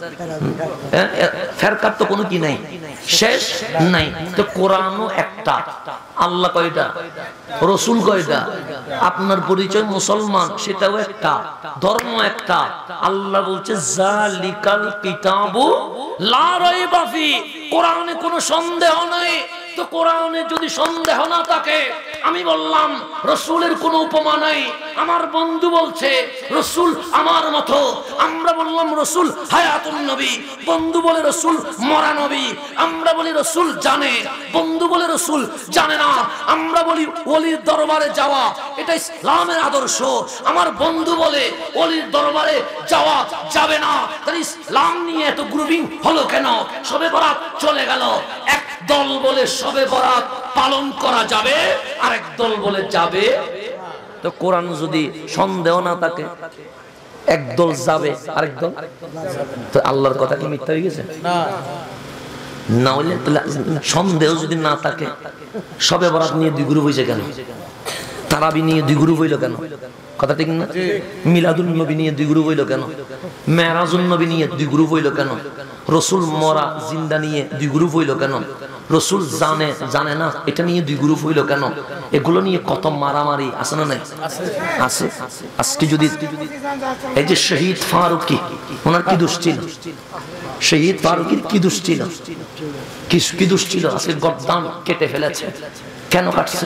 ফেরকার তো কোনো কি নাই, শেষ নাই। তো কোরআনও একটা, আল্লাহ কয়টা, রসুল কয়টা, আপনার পরিচয় মুসলমান সেটাও একটা, ধর্ম একটা। আল্লাহ বলছে যালিকাল কিতাবু লা রাইবা ফি, কোরআনে কোনো সন্দেহ নাই। তো কোরআনে যদি সন্দেহ না থাকে, আমি বললাম রসুলের কোনো উপমা নাই। আমার বন্ধু বলছে রসুল আমার মতো, আমরা বললাম রসুল হায়াতুন নবী, বন্ধু বলে রসুল মরা নবী। আমরা বলি রসুল জানে, বন্ধু বলে রসুল জানে না। আমরা বলি ওলির দরবারে যাওয়া এটা ইসলামের আদর্শ, আমার বন্ধু বলে ওলির দরবারে যাওয়া যাবে না। তাহলে ইসলাম নিয়ে এত গ্রুপিং হলো কেন? শবে বরাত চলে গেল, এক দল বলে শবে বরাত পালন করা যাবে, আরেক দল বলে যাবে। তো কোরআন যদি সন্দেহ না থাকে, একদল যাবে আরেক দল, তো আল্লাহর কথা কি মিথ্যা হয়ে গেছে? না হলে সন্দেহ যদি না থাকে, শবে বরাত নিয়ে দুই গ্রুপ হয়েছে কেন? তারাবি নিয়ে দুই গ্রুপ হইল কেন? কথা ঠিক না? মিলাদুন নবী নিয়ে দুই গ্রুপ হইল কেন? মেরাজুন নবী নিয়ে দুই গ্রুপ হইল কেন? রসুল মরা জিন্দা নিয়ে দুই গ্রুপ হইল কেন? রসুল জানে জানে না এটা নিয়ে দুই গ্রুপ হইল কেন? এগুলো নিয়ে কত মারামারি আছে না নাই? আছে। আজকে যদি এই যে শহীদ ফারুকি, ওনার কি দোষ ছিল? শহীদ ফারুকির কি দোষ ছিল? কি দোষ ছিল? আজকে গর্দান কেটে ফেলেছে। কেন কাটছে?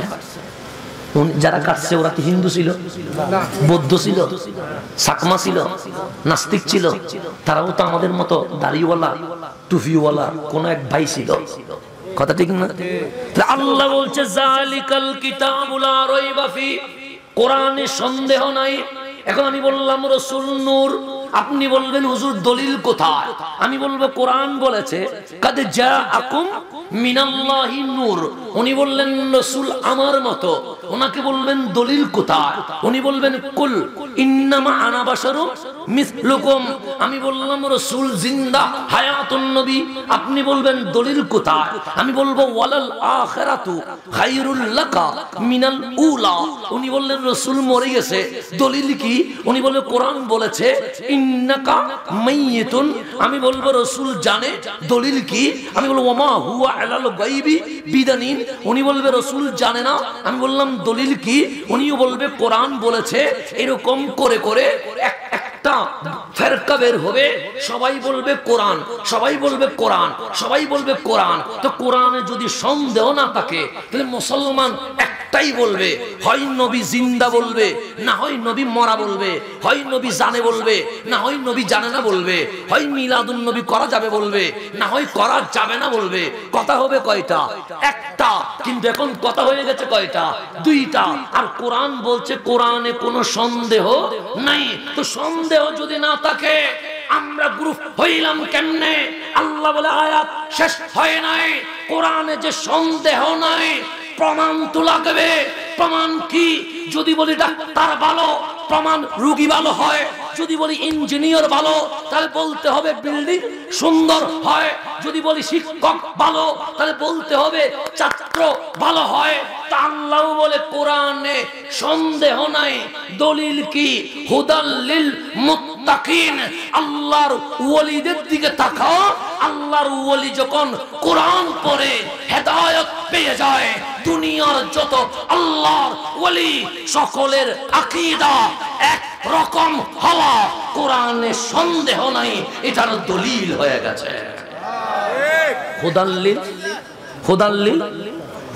যারা কাটছে ওরা কি হিন্দু ছিল, বৌদ্ধ ছিল, সাকমা ছিল, নাস্তিক ছিল? তারাও তো আমাদের মতো দাড়িওয়ালা টুপিওয়ালা কোন এক ভাই ছিল। কথা ঠিক না? আল্লাহ বলছে যালিকাল কিতাবু লা রাইবা ফি, কোরআনে সন্দেহ নাই। এখন আমি বললাম রসুল নূর, আপনি বলবেন হুজুর দলিল কোথায়? আমি বলবো কোরআন বলেছে কাদ জাআকুম মিনাল্লাহি নূর। উনি বললেন রসুল আমার মতো, ওনাকে বলবেন দলিল কোথায়? উনি বলবেন কুল ইন্নামা আনা বাশারুম মিসলুকুম। আমি বললাম রসুল জিন্দা হায়াতুন নবী, আপনি বলবেন দলিল কোথায়? আমি বলবো ওয়ালাল আখিরাতু খায়রুল লাকা মিনাল উলা। উনি বললেন রসুল মরে গেছে, দলিল কি? উনি বলে কোরআন বলেছে ইন্নাকা মাইয়িতুন। আমি বলবো রসুল জানে, দলিল কি? আমি বলবো ওমা হুয়া আলাল গায়বি বিদানিন। উনি বলবে রসুল জানে না। আমি বললাম দলিল কি? উনিও বলবে কোরআন বলেছে। এরকম করে করে একটা ফেরকা বের হবে, সবাই বলবে কোরআন, সবাই বলবে কোরআন, সবাই বলবে কোরআন। তো কোরআনে যদি সন্দেহ না থাকে, তাহলে মুসলমান একটাই বলবে, হয় নবী জিন্দা বলবে, না হয় নবী মরা বলবে, হয় নবী জানে বলবে, না হয় নবী জানে না বলবে, হয় মিলাদুন নবী করা যাবে বলবে, না হয় করা যাবে না বলবে। কথা হবে কয়টা? একটা। কিন্তু এখন কথা হয়ে গেছে কয়টা? দুইটা। আর কোরআন বলছে কোরআনে কোনো সন্দেহ নাই। তো সন্দেহ যদি না থাকে, আমরা গ্রুপ হইলাম কেমনে? আল্লাহ বলে আয়াত শেষ হয় নাই, কোরআনে যে সন্দেহ নাই প্রমাণ তো লাগবে। প্রমাণ কি? যদি বলি ডাক্তার ভালো, প্রমাণ রোগী ভালো হয়। যদি বলি ইঞ্জিনিয়ার ভালো, তাহলে বলতে হবে বিল্ডিং সুন্দর হয়। যদি বলি শিক্ষক ভালো, তাহলে বলতে হবে ছাত্র ভালো হয়। তা আল্লাহ বলে কোরআনে সন্দেহ নাই। দলিল কি? হুদাল্লিল মুত্তাকিন। আল্লাহর ওলিদের দিকে তাকাও, আল্লাহর ওলি যখন কোরআন পড়ে হেদায়েত পেয়ে যায়, দুনিয়ার যত আল্লাহর ওলি সকলের আকীদা এক রকম হওয়া কোরআনে সন্দেহ নাই, এটার দলিল হয়ে গেছে। হুদাল্লিল হুদাল্লিল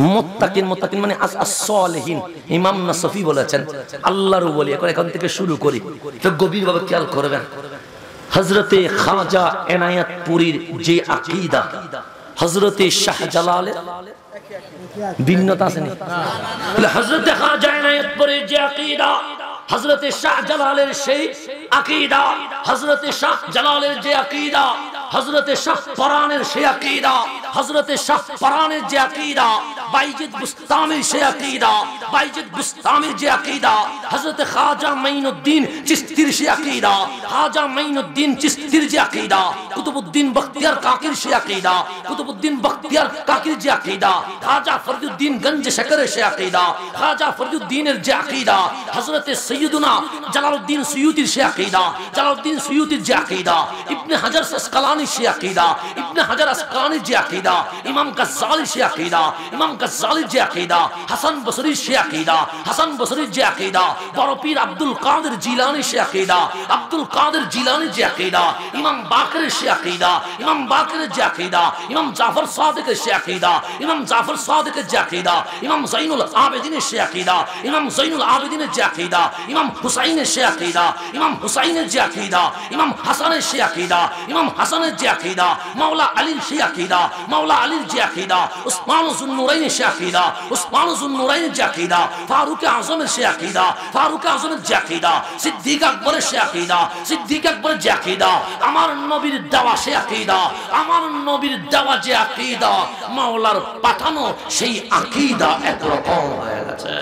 মুত্তাকিন, মুত্তাকিন মানে as-salihin। ইমাম নাসফি বলেছেন আল্লাহর ওলি। এখন থেকে শুরু করি, তো গভীরভাবে খেয়াল করবেন। হযরতে খাজা এনায়েতপুরীর যে আকীদা, হযরতে শাহজালালের ভিন্নতা আছে না? হযরতে খাজা এনায়েতপুরীর যে আকীদা, হযরতে শাহজালালের সেই আকীদা, হযরতে শাহজালালের যে আকীদা, হযরতে শাহ পরানের সেই আকীদা, হযরতে শাহ পরানের যে আকীদা, বাইজিদ বুস্তামির সেই আকীদা, বাইজিদ বুস্তামির যে আকীদা, হযরতে খাজা মাইনুদ্দিন চিশতির সেই আকীদা, খাজা মাইনুদ্দিন চিশতির যে আকীদা, কুতুবউদ্দিন বখতিয়ার কাকির সেই আকীদা, কুতুবউদ্দিন বখতিয়ার কাকির যে আকীদা, খাজা ফরিদউদ্দিন গঞ্জ শকরের সেই আকীদা, খাজা ফরিদউদ্দিনের যে আকীদা, হযরতে সৈয়দুনা জালালউদ্দিন সুয়ুতির সেই আকীদা, জালালউদ্দিন সুয়ুতির যে আকীদা, ইবনে হাজার আসকালানির সেই আকীদা, ইবনে হাজার আসকালানির যে আকীদা, ইমাম গাজ্জালির সেই আকীদা, ইমাম গাজ্জালির যে আকীদা, হাসান বসরির সেই আকীদা, হাসান বসরির যে আকীদা, বড় পীর আব্দুল কাদের জিলানির সেই আকীদা, আব্দুল কাদের জিলানির যে আকীদা, ইমাম বাকরের সেই আকীদা, ইমাম বাকরের যে আকীদা, ইমাম জাফর সাদিকের সেই আকীদা, ইমাম জাফর সাদিকের যে আকীদা, ইমাম যাইনুল আবেদিনের সেই আকীদা, ইমাম যাইনুল আবেদিনের যে আকীদা, ইমাম হুসাইনের সেই আকীদা, ইমাম হুসাইনের যে আকীদা, ইমাম হাসানের সেই আকীদা, ইমাম হাসানের যে আকীদা, মাওলা আলীর সেই আকীদা, মাওলা আলীর যে আকীদা, উসমান যুন্নুরাইনের সেই আকীদা, উসমান যুন্নুরাইনের যে আকীদা, ফারুক আযমের সেই আকীদা, ফারুক আযমের যে আকীদা, সিদ্দিক আকবরের সেই আকীদা, সিদ্দিক আকবরের যে আকীদা, আমার নবীর দেওয়া সেই আকীদা, আমার নবীর দেওয়া যে আকীদা, মাওলার পাঠানো সেই আকীদা একরকম হয়ে গেছে।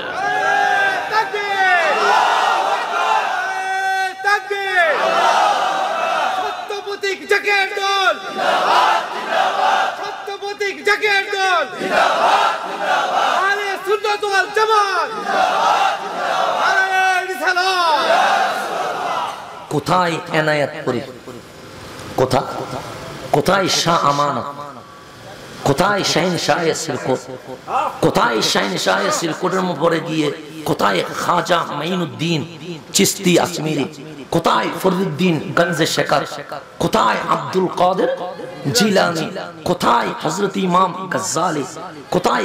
সত্যপতিক জাকের দল জিন্দাবাদ, জিন্দাবাদ। সত্যপতিক জাকের দল জিন্দাবাদ, জিন্দাবাদ। আলে সুন্নাত ওয়াল জামাত জিন্দাবাদ, জিন্দাবাদ। আলে রিসালাত। কোথায় এনায়েতপুরী, কোথায় শাহ আমানত, কোথায় শাহিনশাহ সিরকোট, কোথায় শাহিনশাহ সিরকোটের উপরে গিয়ে কোথায় খাজা মাইনুদ্দিন চিশতি আজমিরি, কোথায় ফরিদউদ্দিন গঞ্জ শেখর, কোথায় আব্দুল কাদের জিলানি, কোথায় হযরত ইমাম গাজ্জালি, কোথায়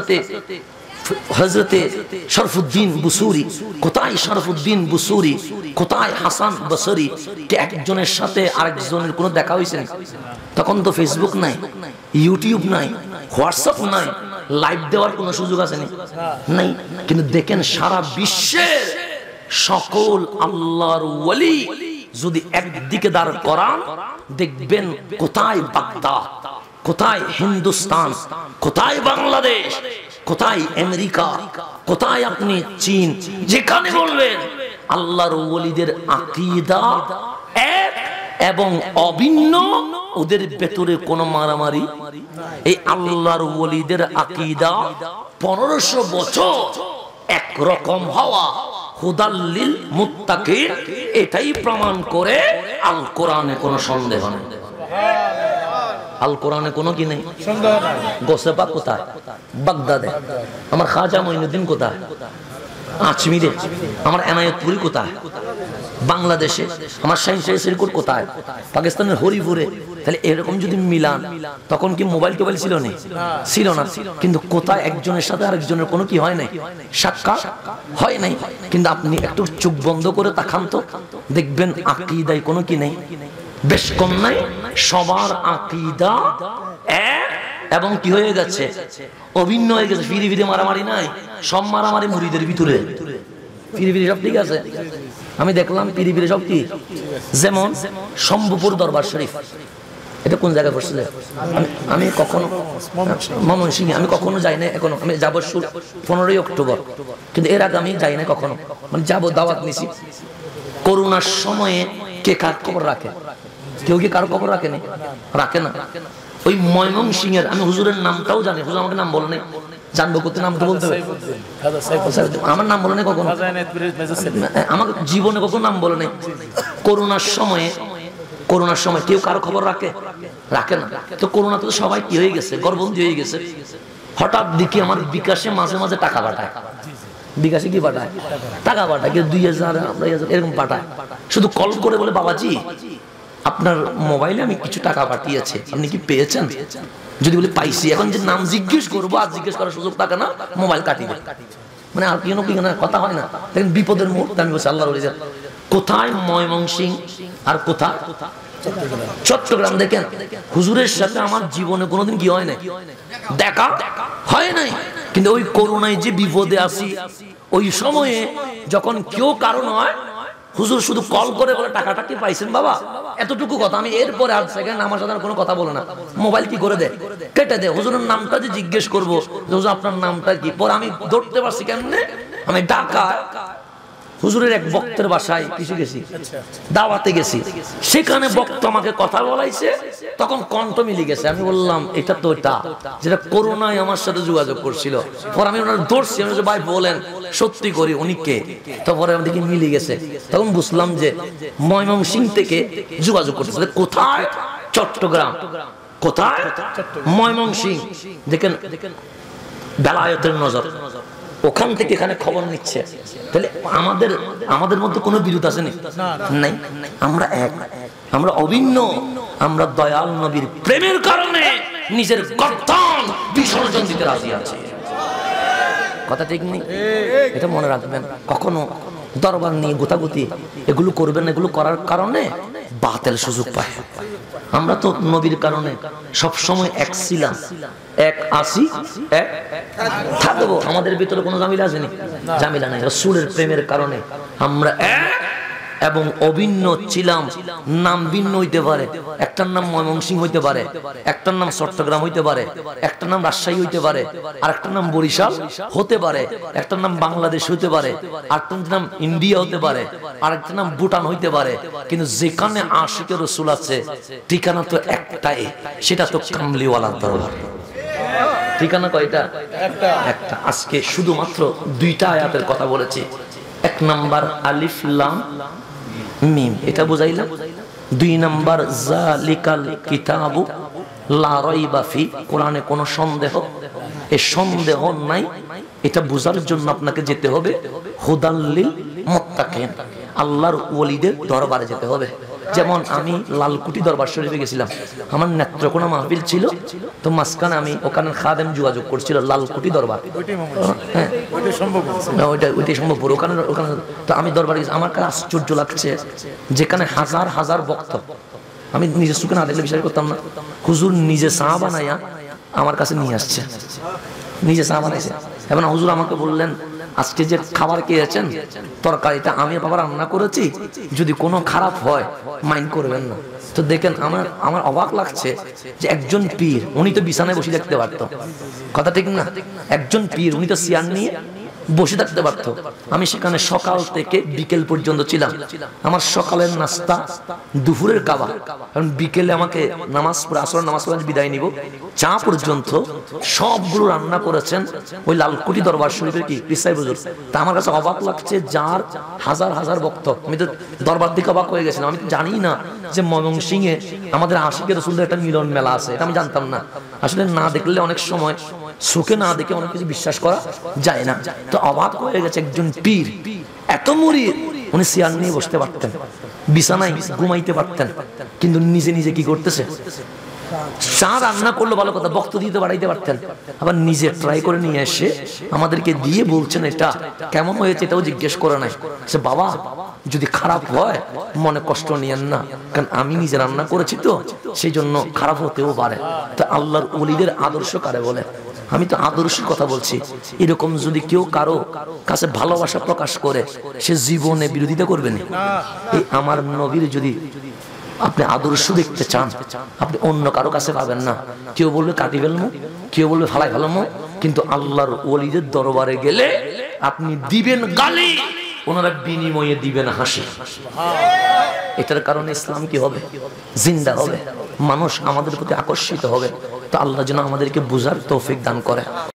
হযরতে শরফুদ্দিন বুসুরি, কোথায় শরফুদ্দিন বুসুরি, কোথায় হাসান বসরি। কে একজনের সাথে আরেকজনের কোনো দেখা হয়েছে? তখন তো ফেসবুক নাই, ইউটিউব নাই, হোয়াটসঅ্যাপ নাই, লাইভ দেওয়ার কোনো সুযোগ আছে নাই। কিন্তু দেখেন সারা বিশ্বের সকল আল্লাহর ওলি যদি একদিকে দাঁড় করান, দেখবেন কোথায় বাগদাদ, কোথায় হিন্দুস্তান, কোথায় বাংলাদেশ, কোথায় আমেরিকা, কোথায় আপনি চীন, যেখানে বলবেন আল্লাহর ওলিদের আকীদা এক এবং অভিন্ন, ওদের ভেতরে কোনো মারামারি। এই আল্লাহর ওলিদের আকীদা 1500 বছর একরকম হওয়া হুদাল্লিল মুত্তাকিন, এটাই প্রমাণ করে আল কোরআনে কোনো সন্দেহ নেই। আল কোরআনে কোনো কি নেই, সন্দেহ নাই। গোসেপাক কোথায়? বাগদাদে। আমার খাজা মাইনুদ্দিন কোথায়? আজমিরে। আমার এনায়েতপুরী কোথায়? বাংলাদেশে। আমার শাহিনশাহ সিরকোট কোথায়? পাকিস্তানের হরিপুরে। তাহলে এরকম যদি মিলান, তখন কি মোবাইল টোবাইল ছিল না? ছিল না। কিন্তু কোথায় একজনের সাথে আরেকজনের কোনো কি হয় নাই, সাক্ষাৎ হয় নাই। কিন্তু আপনি একটু চোখ বন্ধ করে তাকান তো, দেখবেন আকীদায় কোনো কি নেই, বেশ কম নাই। সবার আকীদা এক এবং কি হয়ে গেছে, অভিন্ন হয়ে গেছে। ফিরি ফিরি মারামারি নাই, সব মারামারি মুরিদের ভিতরে। ফিরি ফিরি সব ঠিক আছে, আমি দেখলাম ফিরি ফিরি সব কি। যেমন শম্ভুপুর দরবার শরীফ, এটা কোন জায়গায় পড়ছে? আমি কখনো ময়মনসিংহে আমি কখনো যাই না এখনো। আমি যাবো 15ই অক্টোবর, কিন্তু এর আগে আমি যাই না কখনো। মানে যাবো, দাওয়াত নিছি। করোনার সময়ে কে কার খবর রাখে? কেউ কি কারো খবর রাখে না? রাখে না। ওই ময়মনসিংহের, আমি হুজুরের নামটাও জানি, হুজুর আমাকে নাম বলে নেই, জানবো করতে নাম তো বলতে হবে। আমার নাম বলে নেই কখনো, আমাকে জীবনে কখনো নাম বলে নেই। করোনার সময় কেউ কারো খবর রাখে? রাখে না। তো করোনা তো সবাই কি হয়ে গেছে, গর্ভবতী হয়ে গেছে। হঠাৎ দেখি আমার বিকাশে মাঝে মাঝে টাকা পাঠায়। বিকাশে কি পাঠায়? টাকা পাঠায়, 2000 এরকম পাঠায়। শুধু কল করে বলে, বাবাজি আপনার মোবাইলে আমি কিছু টাকা পাঠিয়েছি, আপনি কি পেয়েছেন? যদি বলি পাইছি, এখন যে নাম জিজ্ঞেস করবো আর জিজ্ঞেস করার সুযোগ থাকে না, মোবাইল কাটিবে। মানে আর কেন কি কথা হয় না। দেখেন বিপদের মুহূর্তে আমি বলছি আল্লাহ কোথায় ময়মনসিংহ আর কোথায় চট্টগ্রাম। দেখেন হুজুরের সাথে আমার জীবনে কোনোদিন কি হয় নাই, দেখা হয় নাই, কিন্তু ওই করোনায় যে বিপদে আসি ওই সময়ে যখন কেউ কারণ হয় হুজুর শুধু কল করে বলে টাকাটা কি পাইছেন বাবা, এতটুকু কথা। আমি এরপরে আর সেকেন্ড আমার সাথে কোনো কথা বলে না, মোবাইল কি করে দেয়, কেটে দেয়। হুজুরের নামটা যে জিজ্ঞেস করবো হুজুর আপনার নামটা কি, পরে আমি ধরতে পারছি কেমনে, আমি ঢাকা হুজুরের এক বক্তের বাসায় কিছু গেছি, দাওয়াতে গেছি, সেখানে বক্তা আমাকে কথা বলাইছে, তখন কণ্ঠ মিলে গেছে। আমি বললাম এটা তো এটা যেটা করোনায় আমার সাথে যোগাযোগ করছিল। পর আমি ওনার ধরছি, আমি ভাই বলেন সত্যি করি উনি কে, তারপরে আমাদেরকে মিলে গেছে। তখন বুঝলাম যে ময়মনসিংহ থেকে যোগাযোগ করতেছে। কোথায়? চট্টগ্রাম। কোথায়? ময়মনসিংহ। দেখেন বেলায়েতের নজর, ওখান থেকে এখানে খবর নিচ্ছে। তাহলে আমাদের মধ্যে কোনো বিরোধ আছে নাই, আমরা এক, আমরা অভিন্ন। আমরা দয়াল নবীর প্রেমের কারণে নিজের গর্দান বিসর্জন দিতে রাজি আছি। কথা ঠিক নেই? এটা মনে রাখবেন। কখনো দরবার নিয়ে গোতাগুতি এগুলো করবেন, এগুলো করার কারণে বাতিল সুযোগ পায়। আমরা তো নবীর কারণে সব সময় এক ছিলাম, এক আসি, এক থাকবো। আমাদের ভিতরে কোনো জামিলা আছে? জামিলা নাই। রাসূলের প্রেমের কারণে আমরা এক এবং অভিন্ন ছিলাম। নাম ভিন্ন হইতে পারে, একটার নাম ময়মনসিংহ হইতে পারে, একটার নাম চট্টগ্রাম হইতে পারে, একটার নাম রাজশাহী হইতে পারে, আর একটার নাম বরিশাল হতে পারে, একটার নাম বাংলাদেশ হইতে পারে, আরেকটার নাম ইন্ডিয়া হতে পারে, আরেকটার নাম ভুটান হইতে পারে, কিন্তু যেখানে আশিকের রাসূল আছে ঠিকানা তো একটাই, সেটা তো কামলিওয়ালার দরবার। ঠিকানা কয়টা? একটা। আজকে শুধুমাত্র দুইটা আয়াতের কথা বলেছি। এক নাম্বার আলিফ লাম মিম, এটা বুঝাইলাম। দুই নাম্বার যালিকাল কিতাবু লা রাইবা ফি, কোরআনে কোনো সন্দেহ, এই সন্দেহ নাই, এটা বোঝার জন্য আপনাকে যেতে হবে হুদাল লিল মুত্তাকিন, আল্লাহর ওলিদের দরবারে যেতে হবে। যেমন আমি লালকুটি দরবার শরীফে গেছিলাম, আমার নেত্রকোনা মাহফিল ছিল, তো মাঝখানে আমি ওখানে খাদেম যোগাযোগ করছিল লালকুটি দরবার, ওইটাই সম্ভবপুর, ওখানে তো আমি দরবারে গেছি। আমার কাছে আশ্চর্য লাগছে, যেখানে হাজার হাজার বক্তা, আমি নিজের চোখে না দেখলে বিশ্বাস করতাম না। হুজুর নিজে চা বানাইয়া আমার কাছে নিয়ে আসছে, নিজে চা বানাইছে। এবং হুজুর আমাকে বললেন আজকে যে খাবার খেয়েছেন তরকারিটা আমি বাবা রান্না করেছি, যদি কোনো খারাপ হয় মাইন্ড করবেন না। তো দেখেন আমার অবাক লাগছে যে একজন পীর, উনি তো বিছানায় বসে থাকতে পারতো, কথা ঠিক না? একজন পীর, উনি তো চেয়ার নিয়ে বসে থাকতে পারতো। আমি সেখানে সকাল থেকে বিকেল পর্যন্ত ছিলাম। আমার সকালের নাস্তা, দুপুরের খাবার, কারণ বিকেলে আমাকে নামাজ পড়ে আসরের নামাজ পড়ে বিদায় নিব, চা পর্যন্ত সবগুলো রান্না করেছেন ওই লালকুটি দরবার শরীফের কি পিসাই হুজুর। তা আমার কাছে অবাক লাগছে, যার হাজার হাজার ভক্ত। আমি তো দরবার দিকে অবাক হয়ে গেছিলাম। আমি তো জানি না যে ময়মনসিংহে আমাদের আশিকের রাসূলের একটা মিলন মেলা আছে, এটা আমি জানতাম না। আসলে না দেখলে অনেক সময়, চোখে না দেখে অনেক কিছু বিশ্বাস করা যায় না। তো অবাক হয়ে গেছে, একজন পীর এত মুরিদ, উনি চেয়ার নিয়ে বসতে পারতেন, বিছানায় ঘুমাইতে পারতেন, কিন্তু নিজে নিজে কি করতেছে? চা রান্না করলো ভালো কথা, বক্ত দিতে বাড়াইতে পারতেন, আবার নিজে ট্রাই করে নিয়ে এসে আমাদেরকে দিয়ে বলছেন এটা কেমন হয়েছে, এটাও জিজ্ঞেস করে নাই। সে বাবা যদি খারাপ হয় মনে কষ্ট নিয়েন না, কারণ আমি নিজে রান্না করেছি তো সেই জন্য খারাপ হতেও পারে। তো আল্লাহর ওলিদের আদর্শ কারে বলে? আমি তো আদর্শের কথা বলছি। এরকম যদি কেউ কারো কাছে ভালোবাসা প্রকাশ করে, সে জীবনে বিরোধিতা করবে না। এই আমার নবীর যদি আপনি আদর্শ দেখতে চান, আপনি অন্য কারো কাছে পাবেন না। কেউ বলবে কাটি ফেলমু, কেউ বলবে ফালাই ফেলমু, কিন্তু আল্লাহর ওলিদের দরবারে গেলে আপনি দিবেন গালি, ওনারা বিনিময়ে দিবেন হাসি। এটার কারণে ইসলাম কি হবে? জিন্দা হবে, মানুষ আমাদের প্রতি আকর্ষিত হবে। তো আল্লাহ যেন আমাদেরকে বুঝার তৌফিক দান করে।